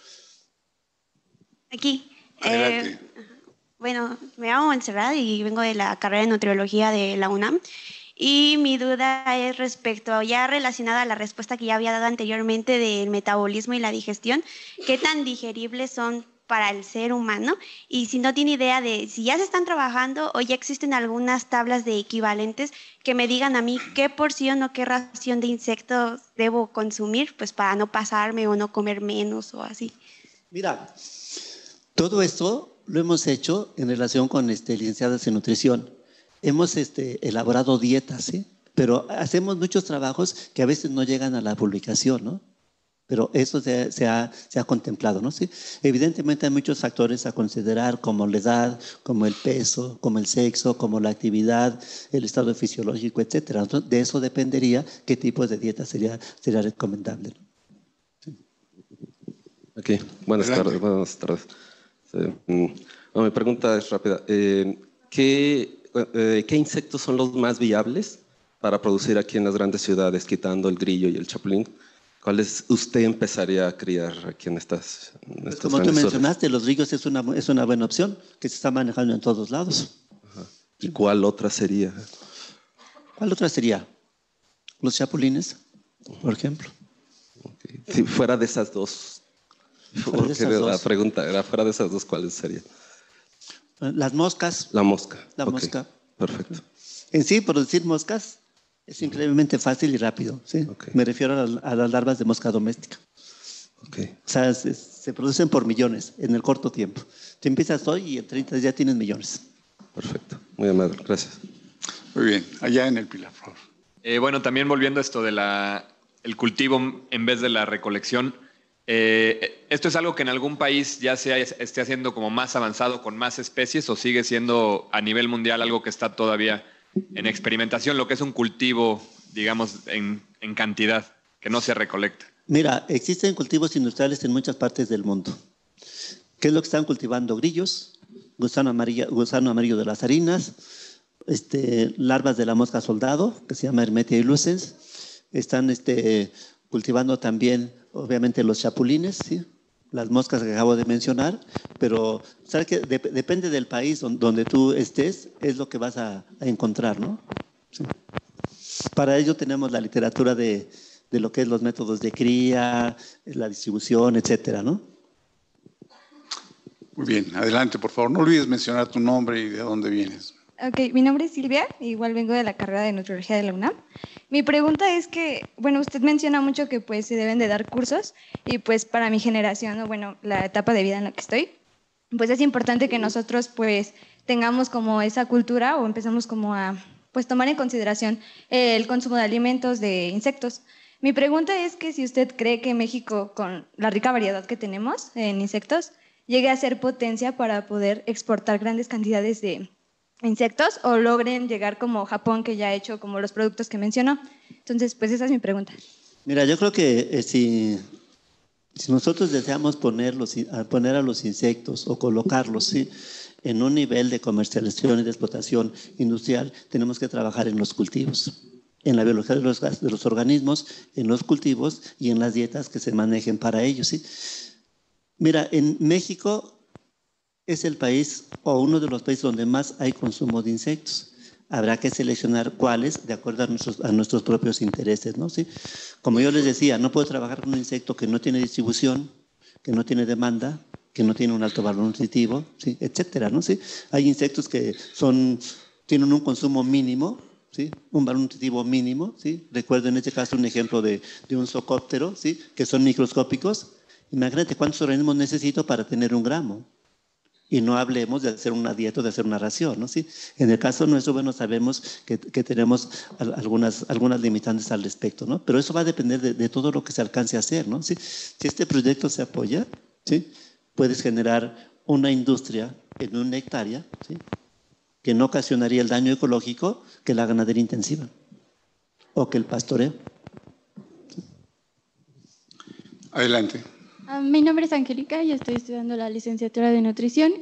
Aquí. Bueno, me llamo Montserrat y vengo de la carrera de nutriología de la UNAM. Y mi duda es respecto, ya relacionada a la respuesta que ya había dado anteriormente del metabolismo y la digestión, ¿qué tan digeribles son para el ser humano? Y si no tiene idea de si ya se están trabajando o ya existen algunas tablas de equivalentes que me digan a mí qué porción o qué ración de insectos debo consumir, pues para no pasarme o no comer menos o así. Mira, todo esto lo hemos hecho en relación con licenciadas en nutrición. Hemos elaborado dietas, ¿sí? Pero hacemos muchos trabajos que a veces no llegan a la publicación, ¿no? Pero eso se ha contemplado, ¿no? ¿Sí? Evidentemente hay muchos factores a considerar, como la edad, como el peso, como el sexo, como la actividad, el estado fisiológico, etcétera. Entonces, de eso dependería qué tipo de dieta sería recomendable, ¿no? Sí. Ok, buenas tardes. Mi pregunta es rápida. ¿Qué insectos son los más viables para producir aquí en las grandes ciudades, quitando el grillo y el chapulín? ¿Cuáles usted empezaría a criar aquí en estas pues como tú mencionaste, los grillos es una buena opción que se está manejando en todos lados. Ajá. ¿Y cuál otra sería? ¿Cuál otra sería? Los chapulines, por ejemplo. Okay. Si fuera de esas dos, porque la pregunta era fuera de esas dos, ¿cuáles serían? Las moscas. La mosca. La mosca. Perfecto. En sí, producir moscas es increíblemente fácil y rápido, ¿sí? Okay. Me refiero a las larvas de mosca doméstica. Okay. O sea, se producen por millones en el corto tiempo. Tú empiezas hoy y en 30 días ya tienes millones. Perfecto. Muy amable. Gracias. Muy bien. Allá en el Pilar, por favor. Bueno, también volviendo a esto de el cultivo en vez de la recolección. ¿Esto es algo que en algún país ya esté haciendo como más avanzado con más especies o sigue siendo a nivel mundial algo que está todavía en experimentación, lo que es un cultivo, digamos, en cantidad, que no se recolecta? Mira, existen cultivos industriales en muchas partes del mundo. ¿Qué es lo que están cultivando? Grillos, gusano amarillo de las harinas, larvas de la mosca soldado, que se llama Hermetia illucens. Están cultivando también, obviamente, los chapulines, ¿sí? Las moscas que acabo de mencionar, pero sabes que depende del país donde tú estés, es lo que vas a encontrar, ¿no? Sí. Para ello tenemos la literatura de lo que es los métodos de cría, la distribución, etcétera, ¿no? Muy bien, adelante, por favor. No olvides mencionar tu nombre y de dónde vienes. Ok, mi nombre es Silvia, igual vengo de la carrera de nutriología de la UNAM. Mi pregunta es que, bueno, usted menciona mucho que pues se deben de dar cursos y pues para mi generación, o bueno, la etapa de vida en la que estoy, pues es importante que nosotros pues tengamos como esa cultura o empezamos como a pues tomar en consideración el consumo de alimentos de insectos. Mi pregunta es que si usted cree que México, con la rica variedad que tenemos en insectos, llegue a ser potencia para poder exportar grandes cantidades de insectos o logren llegar como Japón, que ya ha hecho como los productos que mencionó. Entonces, pues esa es mi pregunta. Mira, yo creo que si nosotros deseamos poner a los insectos o colocarlos, ¿sí?, en un nivel de comercialización y de explotación industrial, tenemos que trabajar en los cultivos, en la biología de los organismos, en los cultivos y en las dietas que se manejen para ellos, ¿sí? Mira, en México es el país o uno de los países donde más hay consumo de insectos. Habrá que seleccionar cuáles de acuerdo a nuestros propios intereses, ¿no? ¿Sí? Como yo les decía, no puedo trabajar con un insecto que no tiene distribución, que no tiene demanda, que no tiene un alto valor nutritivo, ¿sí? Etcétera, ¿no? ¿Sí? Hay insectos que tienen un consumo mínimo, ¿sí? Un valor nutritivo mínimo, ¿sí? Recuerdo en este caso un ejemplo de un zoocóptero, ¿sí? Que son microscópicos. Imagínate cuántos organismos necesito para tener 1 gramo. Y no hablemos de hacer una dieta o de hacer una ración, ¿no? ¿Sí? En el caso nuestro, bueno, sabemos que tenemos algunas limitantes al respecto, ¿no? Pero eso va a depender de todo lo que se alcance a hacer, ¿no? ¿Sí? Si este proyecto se apoya, ¿sí? Puedes generar una industria en 1 hectárea, ¿sí? Que no ocasionaría el daño ecológico que la ganadería intensiva o que el pastoreo. ¿Sí? Adelante. Mi nombre es Angélica y estoy estudiando la licenciatura de nutrición.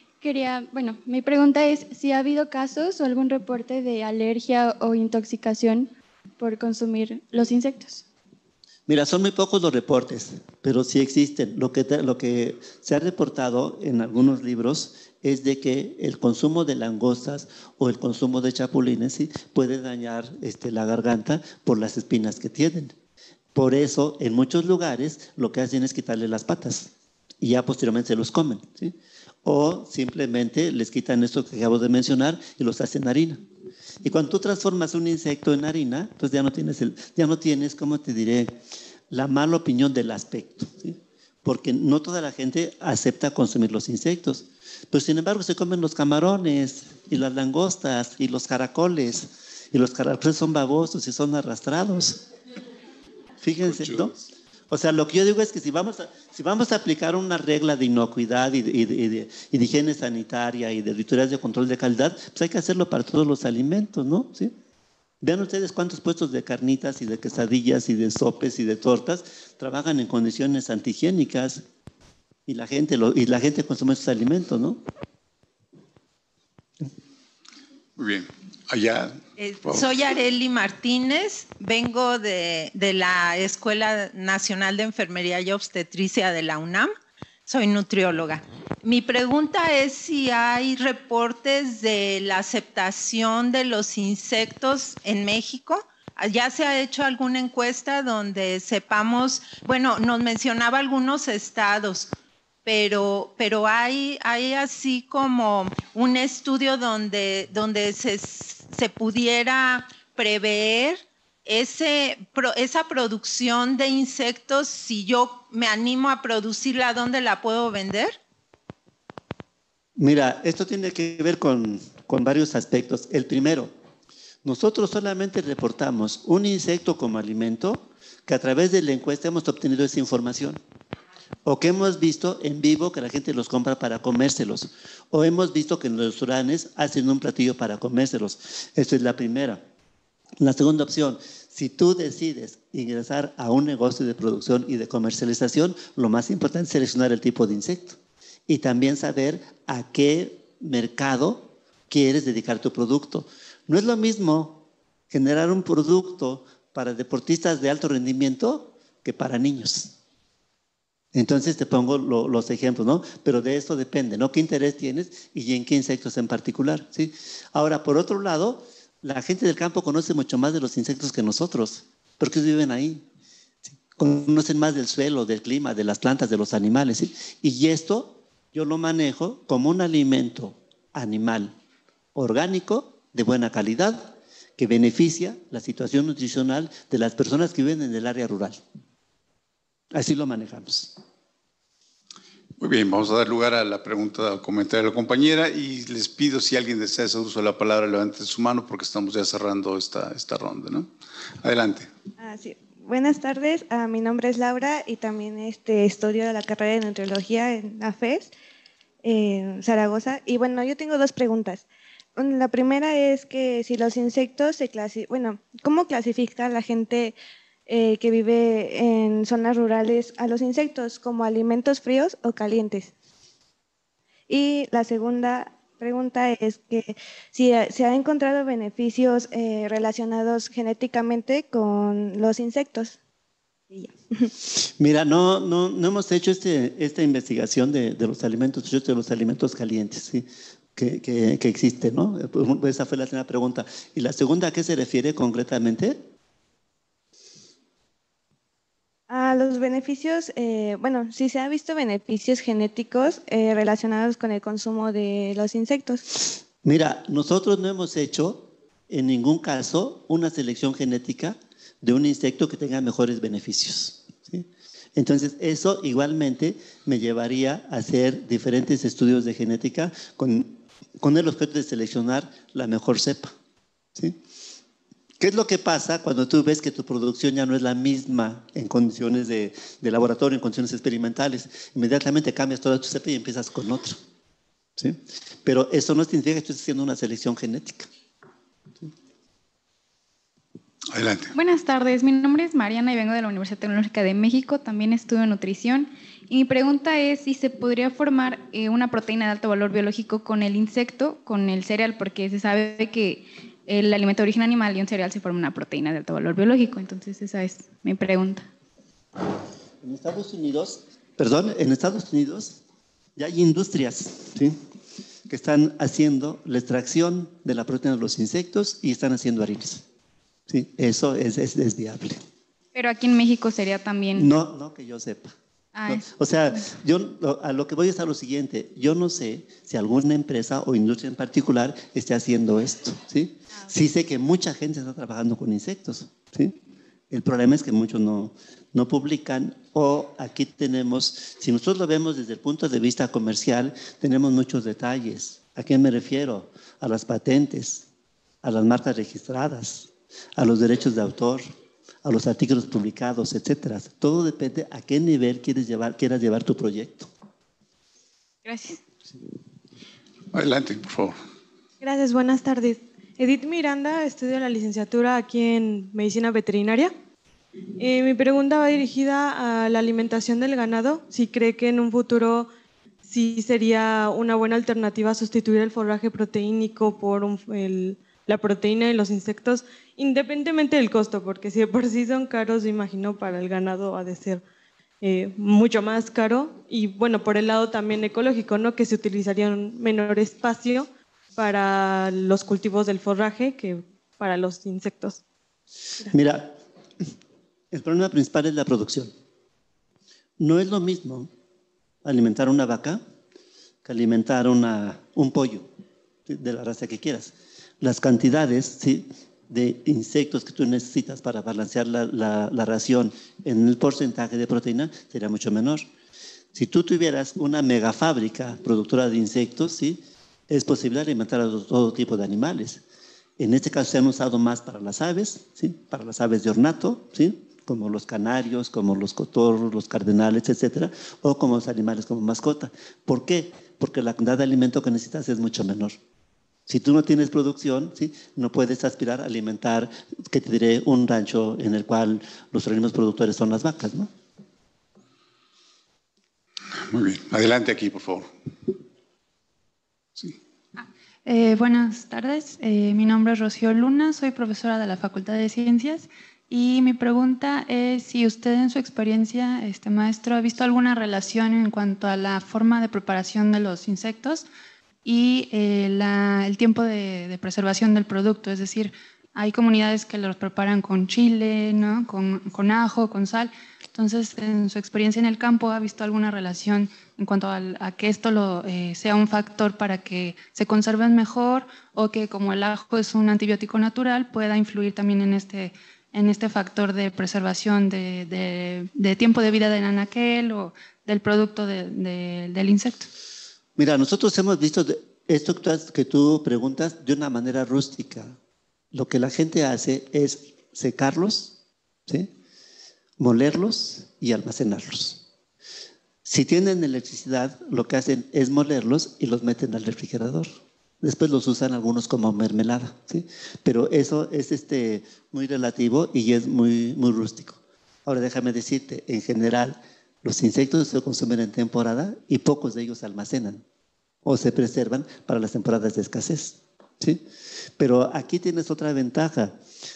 Mi pregunta es si ha habido casos o algún reporte de alergia o intoxicación por consumir los insectos. Mira, son muy pocos los reportes, pero sí existen. Lo que se ha reportado en algunos libros es de que el consumo de langostas o el consumo de chapulines, ¿sí? Puede dañar la garganta por las espinas que tienen. Por eso, en muchos lugares, lo que hacen es quitarle las patas y ya posteriormente se los comen, ¿sí? O simplemente les quitan esto que acabo de mencionar y los hacen harina. Y cuando tú transformas un insecto en harina, pues ya no tienes, ¿cómo te diré?, la mala opinión del aspecto, ¿sí? Porque no toda la gente acepta consumir los insectos. Pero sin embargo se comen los camarones y las langostas y los caracoles. Y los caracoles son babosos y son arrastrados. Fíjense, ¿no? O sea, lo que yo digo es que si vamos a aplicar una regla de inocuidad y de higiene sanitaria y de auditorías de control de calidad, pues hay que hacerlo para todos los alimentos, ¿no? ¿Sí? Vean ustedes cuántos puestos de carnitas y de quesadillas y de sopes y de tortas trabajan en condiciones antihigiénicas y la gente consume esos alimentos, ¿no? Muy bien. Allá. Soy Areli Martínez, vengo de la Escuela Nacional de Enfermería y Obstetricia de la UNAM, soy nutrióloga. Mi pregunta es si hay reportes de la aceptación de los insectos en México. ¿Ya se ha hecho alguna encuesta donde sepamos, bueno, nos mencionaba algunos estados, pero hay así como un estudio donde se pudiera prever esa producción de insectos? Si yo me animo a producirla, ¿dónde la puedo vender? Mira, esto tiene que ver con varios aspectos. El primero, nosotros solamente reportamos un insecto como alimento que a través de la encuesta hemos obtenido esa información. O que hemos visto en vivo que la gente los compra para comérselos. O hemos visto que en los restaurantes hacen un platillo para comérselos. Esta es la primera. La segunda opción, si tú decides ingresar a un negocio de producción y de comercialización, lo más importante es seleccionar el tipo de insecto. Y también saber a qué mercado quieres dedicar tu producto. No es lo mismo generar un producto para deportistas de alto rendimiento que para niños. Entonces te pongo los ejemplos, ¿no? Pero de eso depende, ¿no? ¿Qué interés tienes y en qué insectos en particular? ¿Sí? Ahora, por otro lado, la gente del campo conoce mucho más de los insectos que nosotros, porque ellos viven ahí. ¿Sí? Conocen más del suelo, del clima, de las plantas, de los animales. ¿Sí? Y esto yo lo manejo como un alimento animal orgánico de buena calidad que beneficia la situación nutricional de las personas que viven en el área rural. Así lo manejamos. Muy bien, vamos a dar lugar a la pregunta o comentario de la compañera y les pido si alguien desea hacer uso de la palabra, levante su mano porque estamos ya cerrando esta ronda, ¿no? Adelante. Sí. Buenas tardes, mi nombre es Laura y también estudio la carrera de nutriología en AFES, en Zaragoza. Y bueno, yo tengo 2 preguntas. La primera es que si los insectos ¿cómo clasifica la gente que vive en zonas rurales a los insectos, como alimentos fríos o calientes? Y la segunda pregunta es que si se han encontrado beneficios relacionados genéticamente con los insectos. Mira, no hemos hecho esta investigación de los alimentos, de los alimentos calientes, ¿sí? que existe, ¿no? Esa fue la primera pregunta. ¿Y la segunda a qué se refiere concretamente? A los beneficios, bueno, si se ha visto beneficios genéticos relacionados con el consumo de los insectos. Mira, nosotros no hemos hecho en ningún caso una selección genética de un insecto que tenga mejores beneficios, ¿sí? Entonces, eso igualmente me llevaría a hacer diferentes estudios de genética con el objeto de seleccionar la mejor cepa, ¿sí? ¿Qué es lo que pasa cuando tú ves que tu producción ya no es la misma en condiciones de laboratorio, en condiciones experimentales? Inmediatamente cambias toda tu cepa y empiezas con otro, ¿sí? Pero eso no significa que estés haciendo una selección genética. ¿Sí? Adelante. Buenas tardes, mi nombre es Mariana y vengo de la Universidad Tecnológica de México, también estudio nutrición. Y mi pregunta es si se podría formar una proteína de alto valor biológico con el insecto, con el cereal, porque se sabe que el alimento de origen animal y un cereal se forma una proteína de alto valor biológico. Entonces esa es mi pregunta. En Estados Unidos ya hay industrias, ¿sí?, que están haciendo la extracción de la proteína de los insectos y están haciendo harinas. Sí, eso es viable. Pero aquí en México sería también... No que yo sepa. No, o sea, yo a lo que voy es a lo siguiente. Yo no sé si alguna empresa o industria en particular esté haciendo esto, ¿sí? Sí sé que mucha gente está trabajando con insectos, ¿sí? El problema es que muchos no publican, o aquí tenemos, si nosotros lo vemos desde el punto de vista comercial, tenemos muchos detalles. ¿A qué me refiero? A las patentes, a las marcas registradas, a los derechos de autor, a los artículos publicados, etcétera. Todo depende a qué nivel quieras llevar tu proyecto. Gracias. Adelante, por favor. Gracias, buenas tardes. Edith Miranda, estudio la licenciatura aquí en Medicina Veterinaria. Mi pregunta va dirigida a la alimentación del ganado. Si cree que en un futuro sí sería una buena alternativa sustituir el forraje proteínico por la proteína de los insectos, independientemente del costo, porque si de por sí son caros, me imagino para el ganado ha de ser mucho más caro. Y bueno, por el lado también ecológico, ¿no?, que se utilizaría un menor espacio para los cultivos del forraje que para los insectos. Gracias. Mira, el problema principal es la producción. No es lo mismo alimentar una vaca que alimentar un pollo, ¿sí?, de la raza que quieras. Las cantidades, ¿sí?, de insectos que tú necesitas para balancear la ración en el porcentaje de proteína sería mucho menor. Si tú tuvieras una mega fábrica productora de insectos, ¿sí?, es posible alimentar a todo tipo de animales. En este caso se han usado más para las aves, ¿sí?, para las aves de ornato, ¿sí?, como los canarios, como los cotorros, los cardenales, etcétera, o como los animales como mascota. ¿Por qué? Porque la cantidad de alimento que necesitas es mucho menor. Si tú no tienes producción, ¿sí?, no puedes aspirar a alimentar, que te diré, un rancho en el cual los organismos productores son las vacas, ¿no? Muy bien. Adelante aquí, por favor. Sí. Buenas tardes. Mi nombre es Rocío Luna, soy profesora de la Facultad de Ciencias y mi pregunta es si usted en su experiencia, maestro, ha visto alguna relación en cuanto a la forma de preparación de los insectos y el tiempo de preservación del producto. Es decir, hay comunidades que los preparan con chile, ¿no?, con ajo, con sal. Entonces, en su experiencia en el campo, ¿ha visto alguna relación en cuanto a que esto sea un factor para que se conserven mejor, o que como el ajo es un antibiótico natural, pueda influir también en este factor de preservación de tiempo de vida del anaquel o del producto del insecto? Mira, nosotros hemos visto esto que tú preguntas de una manera rústica. Lo que la gente hace es secarlos, ¿sí?, molerlos y almacenarlos. Si tienen electricidad, lo que hacen es molerlos y los meten al refrigerador. Después los usan algunos como mermelada, ¿sí? Pero eso es muy relativo y es muy, muy rústico. Ahora déjame decirte, en general, los insectos se consumen en temporada y pocos de ellos se almacenan o se preservan para las temporadas de escasez, ¿sí? Pero aquí tienes otra ventaja.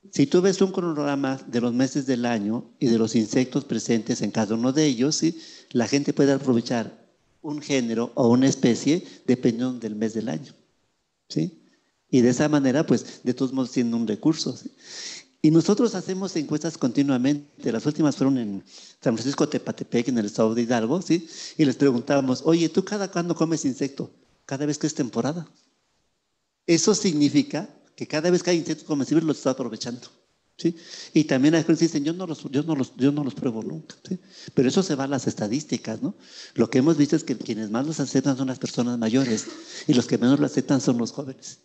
Si tú ves un cronograma de los meses del año y de los insectos presentes en cada uno de ellos, ¿sí? La gente puede aprovechar un género o una especie dependiendo del mes del año, ¿sí? Y de esa manera, pues, de todos modos tienen un recurso, ¿sí? Y nosotros hacemos encuestas continuamente. Las últimas fueron en San Francisco Tepatepec, en el estado de Hidalgo, ¿sí? Y les preguntábamos, oye, ¿tú cada cuándo comes insecto? Cada vez que es temporada. Eso significa que cada vez que hay insectos comestibles los está aprovechando, ¿sí? Y también hay quienes dicen, yo no los pruebo nunca, ¿sí? Pero eso se va a las estadísticas, ¿no? Lo que hemos visto es que quienes más los aceptan son las personas mayores y los que menos lo aceptan son los jóvenes.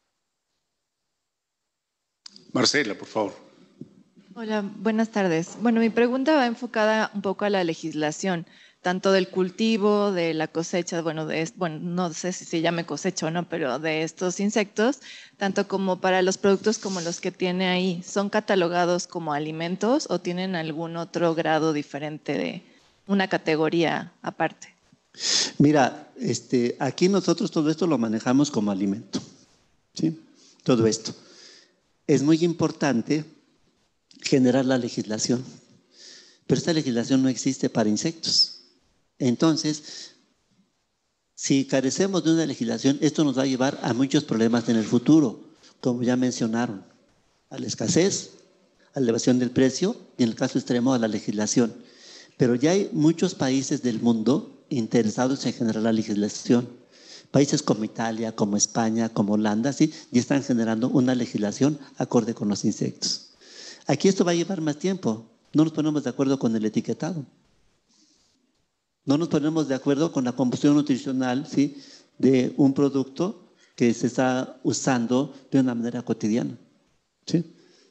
Marcela, por favor. Hola, buenas tardes. Bueno, mi pregunta va enfocada un poco a la legislación, tanto del cultivo, de la cosecha, bueno, no sé si se llame cosecha o no, pero de estos insectos, tanto como para los productos como los que tiene ahí. ¿Son catalogados como alimentos o tienen algún otro grado diferente de una categoría aparte? Mira, aquí nosotros todo esto lo manejamos como alimento, ¿sí? Todo esto. Es muy importante generar la legislación, pero esta legislación no existe para insectos. Entonces, si carecemos de una legislación, esto nos va a llevar a muchos problemas en el futuro, como ya mencionaron, a la escasez, a la elevación del precio y en el caso extremo a la legislación. Pero ya hay muchos países del mundo interesados en generar la legislación. Países como Italia, como España, como Holanda, ¿sí? Ya están generando una legislación acorde con los insectos. Aquí esto va a llevar más tiempo. No nos ponemos de acuerdo con el etiquetado. No nos ponemos de acuerdo con la composición nutricional, ¿sí? De un producto que se está usando de una manera cotidiana, ¿sí?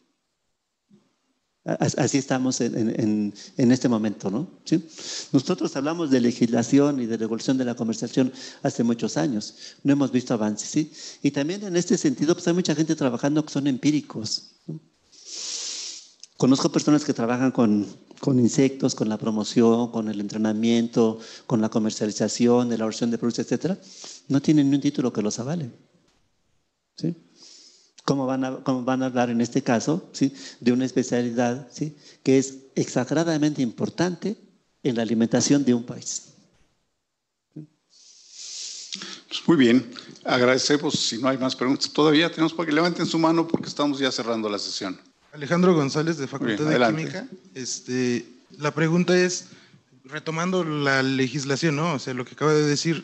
Así estamos en este momento, ¿no? ¿Sí? Nosotros hablamos de legislación y de regulación de la comercialización hace muchos años. No hemos visto avances, ¿sí? Y también en este sentido, pues hay mucha gente trabajando que son empíricos, ¿no? Conozco personas que trabajan con insectos, con la promoción, con el entrenamiento, con la comercialización, elaboración de productos, etcétera. No tienen ni un título que los avale, ¿sí? ¿Cómo van a hablar en este caso, ¿sí? De una especialidad, ¿sí? Que es exageradamente importante en la alimentación de un país? Pues muy bien, agradecemos. Si no hay más preguntas, todavía tenemos para que levanten su mano porque estamos ya cerrando la sesión. Alejandro González, de Facultad de Química. La pregunta es, retomando la legislación, ¿no? O sea, lo que acaba de decir,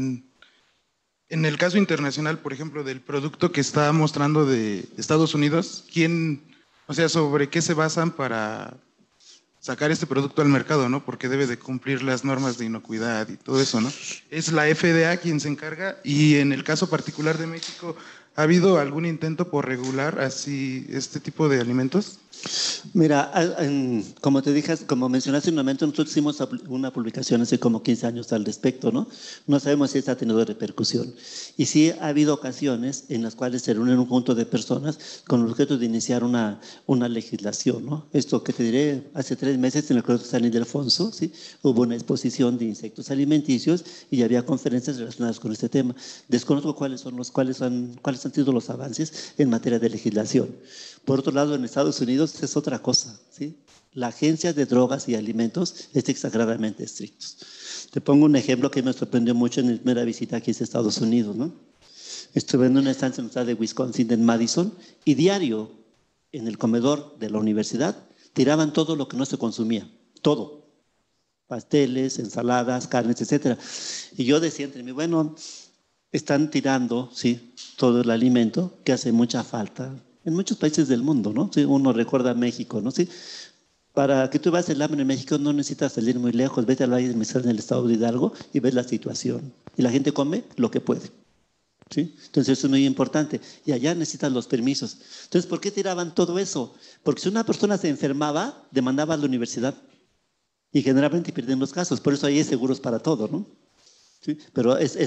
en el caso internacional, por ejemplo, del producto que está mostrando de Estados Unidos, ¿sobre qué se basan para sacar este producto al mercado, ¿no? Porque debe de cumplir las normas de inocuidad y todo eso, ¿no? Es la FDA quien se encarga, y en el caso particular de México, ¿ha habido algún intento por regular así este tipo de alimentos? Mira, como te dije, como mencionaste en un momento, nosotros hicimos una publicación hace como 15 años al respecto, ¿no? No sabemos si esta ha tenido repercusión. Y sí ha habido ocasiones en las cuales se reúnen un conjunto de personas con el objeto de iniciar una legislación, ¿no? Esto que te diré, hace 3 meses en el Colegio San Ildefonso, ¿sí? Hubo una exposición de insectos alimenticios y había conferencias relacionadas con este tema. Desconozco cuáles han sido los avances en materia de legislación. Por otro lado, en Estados Unidos es otra cosa, ¿sí? La Agencia de Drogas y Alimentos es exageradamente estricta. Te pongo un ejemplo que me sorprendió mucho en mi primera visita aquí a Estados Unidos, ¿no? Estuve en una estancia en la ciudad de Wisconsin, en Madison, y diario en el comedor de la universidad tiraban todo lo que no se consumía, todo. Pasteles, ensaladas, carnes, etc. Y yo decía entre mí, bueno, están tirando, ¿sí? Todo el alimento que hace mucha falta en muchos países del mundo, ¿no? Sí, uno recuerda México, ¿no? Sí. Para que tú veas el hambre en México no necesitas salir muy lejos, vete al Valle del Mezcal en el estado de Hidalgo y ves la situación. Y la gente come lo que puede, ¿sí? Entonces eso es muy importante. Y allá necesitan los permisos. Entonces, ¿por qué tiraban todo eso? Porque si una persona se enfermaba, demandaba a la universidad. Y generalmente pierden los casos. Por eso ahí hay seguros para todo, ¿no? ¿Sí? Pero es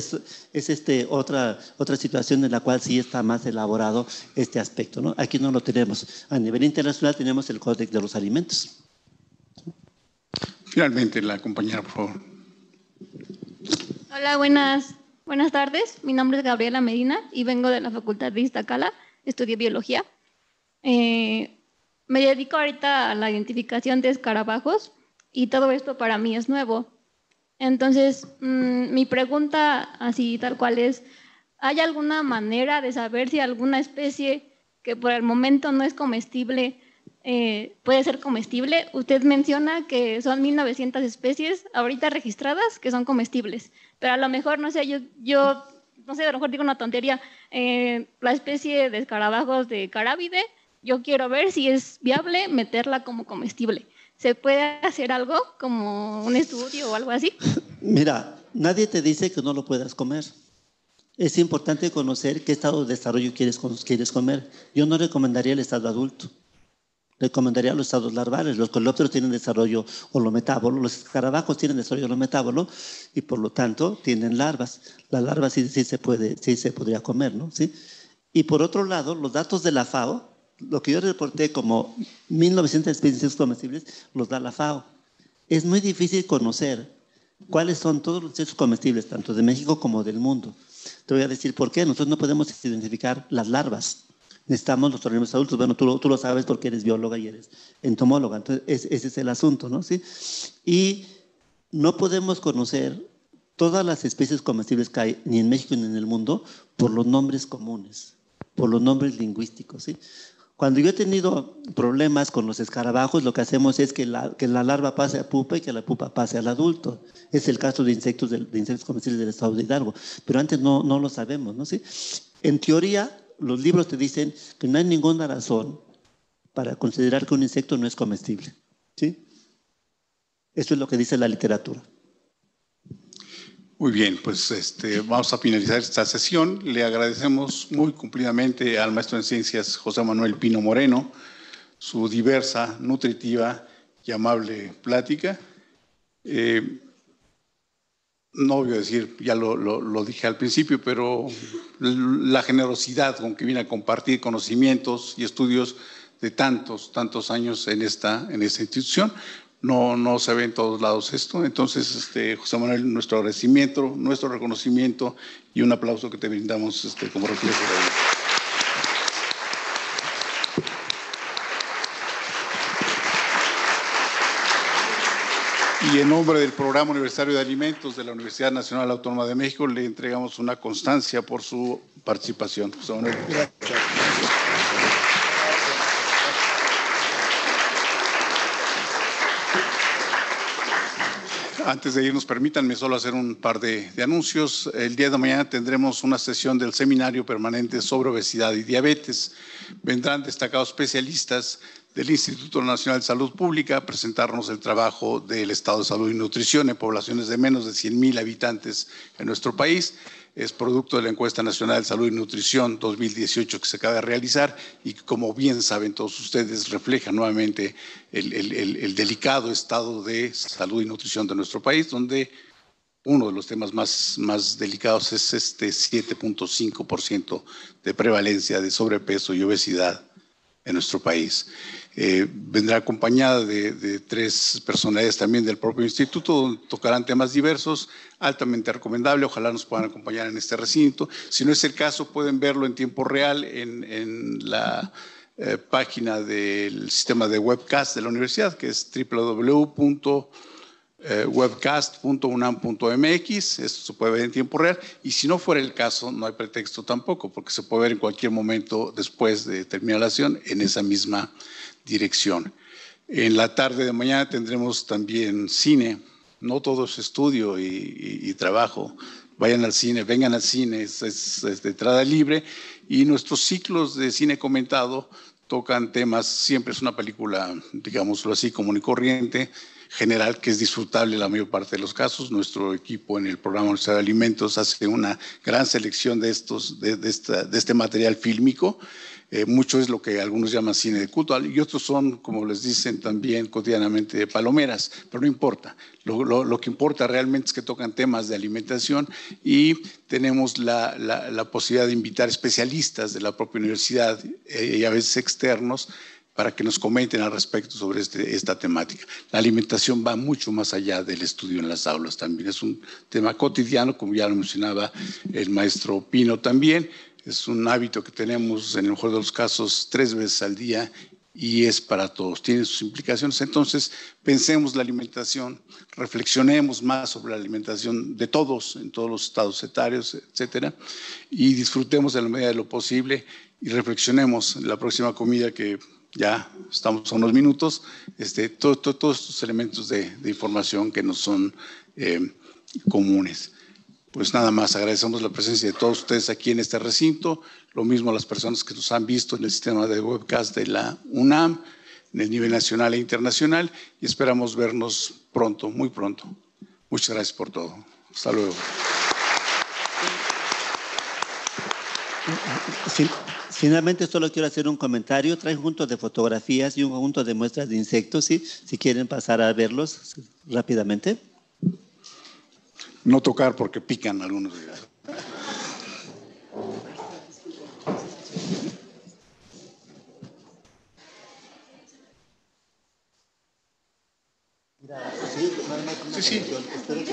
otra situación en la cual sí está más elaborado este aspecto, ¿no? Aquí no lo tenemos. A nivel internacional tenemos el Códex de los Alimentos. Finalmente, la compañera, por favor. Hola, buenas tardes. Mi nombre es Gabriela Medina y vengo de la Facultad de Iztacala. Estudié biología. Me dedico ahorita a la identificación de escarabajos y todo esto para mí es nuevo. Entonces, mi pregunta así tal cual es, ¿hay alguna manera de saber si alguna especie que por el momento no es comestible puede ser comestible? Usted menciona que son 1900 especies ahorita registradas que son comestibles, pero a lo mejor, no sé, yo no sé, a lo mejor digo una tontería, la especie de escarabajos de Carabide, yo quiero ver si es viable meterla como comestible. ¿Se puede hacer algo como un estudio o algo así? Mira, nadie te dice que no lo puedas comer. Es importante conocer qué estado de desarrollo quieres comer. Yo no recomendaría el estado adulto. Recomendaría los estados larvales. Los coleópteros tienen desarrollo holometábolo, los escarabajos tienen desarrollo holometábolo y por lo tanto tienen larvas. Las larvas sí se podría comer, ¿no? ¿Sí? Y por otro lado, los datos de la FAO, lo que yo reporté como 1900 especies comestibles, los da la FAO. Es muy difícil conocer cuáles son todos los insectos comestibles, tanto de México como del mundo. Te voy a decir por qué. Nosotros no podemos identificar las larvas. Necesitamos los organismos adultos. Bueno, tú lo sabes porque eres bióloga y eres entomóloga. Entonces, ese es el asunto, ¿no? ¿Sí? Y no podemos conocer todas las especies comestibles que hay, ni en México ni en el mundo, por los nombres comunes, por los nombres lingüísticos, ¿sí? Cuando yo he tenido problemas con los escarabajos, lo que hacemos es que la larva pase a pupa y que la pupa pase al adulto. Es el caso de insectos comestibles del estado de Hidalgo. Pero antes no lo sabemos, ¿no? ¿Sí? En teoría, los libros te dicen que no hay ninguna razón para considerar que un insecto no es comestible. ¿Sí? Eso es lo que dice la literatura. Muy bien, pues vamos a finalizar esta sesión. Le agradecemos muy cumplidamente al maestro en ciencias José Manuel Pino Moreno su diversa, nutritiva y amable plática. No voy a decir, ya lo dije al principio, pero la generosidad con que viene a compartir conocimientos y estudios de tantos años en esta institución. No se ve en todos lados esto. Entonces, José Manuel, nuestro agradecimiento, nuestro reconocimiento y un aplauso que te brindamos como reflejo de ello. Y en nombre del Programa Universitario de Alimentos de la Universidad Nacional Autónoma de México, le entregamos una constancia por su participación. José Manuel. Antes de irnos, permítanme solo hacer un par de anuncios. El día de mañana tendremos una sesión del Seminario Permanente sobre Obesidad y Diabetes. Vendrán destacados especialistas del Instituto Nacional de Salud Pública a presentarnos el trabajo del estado de salud y nutrición en poblaciones de menos de 100,000 habitantes en nuestro país. Es producto de la Encuesta Nacional de Salud y Nutrición 2018 que se acaba de realizar y que, como bien saben todos ustedes, refleja nuevamente el delicado estado de salud y nutrición de nuestro país, donde uno de los temas más delicados es 7.5% de prevalencia de sobrepeso y obesidad en nuestro país. Vendrá acompañada de 3 personalidades también del propio instituto, donde tocarán temas diversos, altamente recomendable. Ojalá nos puedan acompañar en este recinto. Si no es el caso, pueden verlo en tiempo real en la página del sistema de webcast de la universidad, que es www.webcast.unam.mx. Esto se puede ver en tiempo real, y si no fuera el caso, no hay pretexto tampoco, porque se puede ver en cualquier momento después de terminar la sesión en esa misma dirección. En la tarde de mañana tendremos también cine. No todo es estudio y trabajo. Vayan al cine, vengan al cine, es de entrada libre. Y nuestros ciclos de cine comentado tocan temas, siempre es una película, digámoslo así, común y corriente, general, que es disfrutable en la mayor parte de los casos. Nuestro equipo en el programa Universidad de Alimentos hace una gran selección de este material fílmico. Mucho es lo que algunos llaman cine de culto y otros son, como les dicen también cotidianamente, palomeras, pero no importa. Lo que importa realmente es que tocan temas de alimentación y tenemos la posibilidad de invitar especialistas de la propia universidad y a veces externos para que nos comenten al respecto sobre esta temática. La alimentación va mucho más allá del estudio en las aulas también. Es un tema cotidiano, como ya lo mencionaba el maestro Pino también. Es un hábito que tenemos, en el mejor de los casos, 3 veces al día y es para todos, tiene sus implicaciones. Entonces, pensemos la alimentación, reflexionemos más sobre la alimentación de todos, en todos los estados etarios, etcétera, y disfrutemos en la medida de lo posible y reflexionemos en la próxima comida que ya estamos a unos minutos, todos estos elementos de información que nos son comunes. Pues nada más, agradecemos la presencia de todos ustedes aquí en este recinto, lo mismo a las personas que nos han visto en el sistema de webcast de la UNAM, en el nivel nacional e internacional, y esperamos vernos pronto, muy pronto. Muchas gracias por todo. Hasta luego. Finalmente, solo quiero hacer un comentario. Trae un conjunto de fotografías y un conjunto de muestras de insectos, ¿sí? Si quieren pasar a verlos rápidamente. No tocar porque pican algunos de ellos. Sí, sí.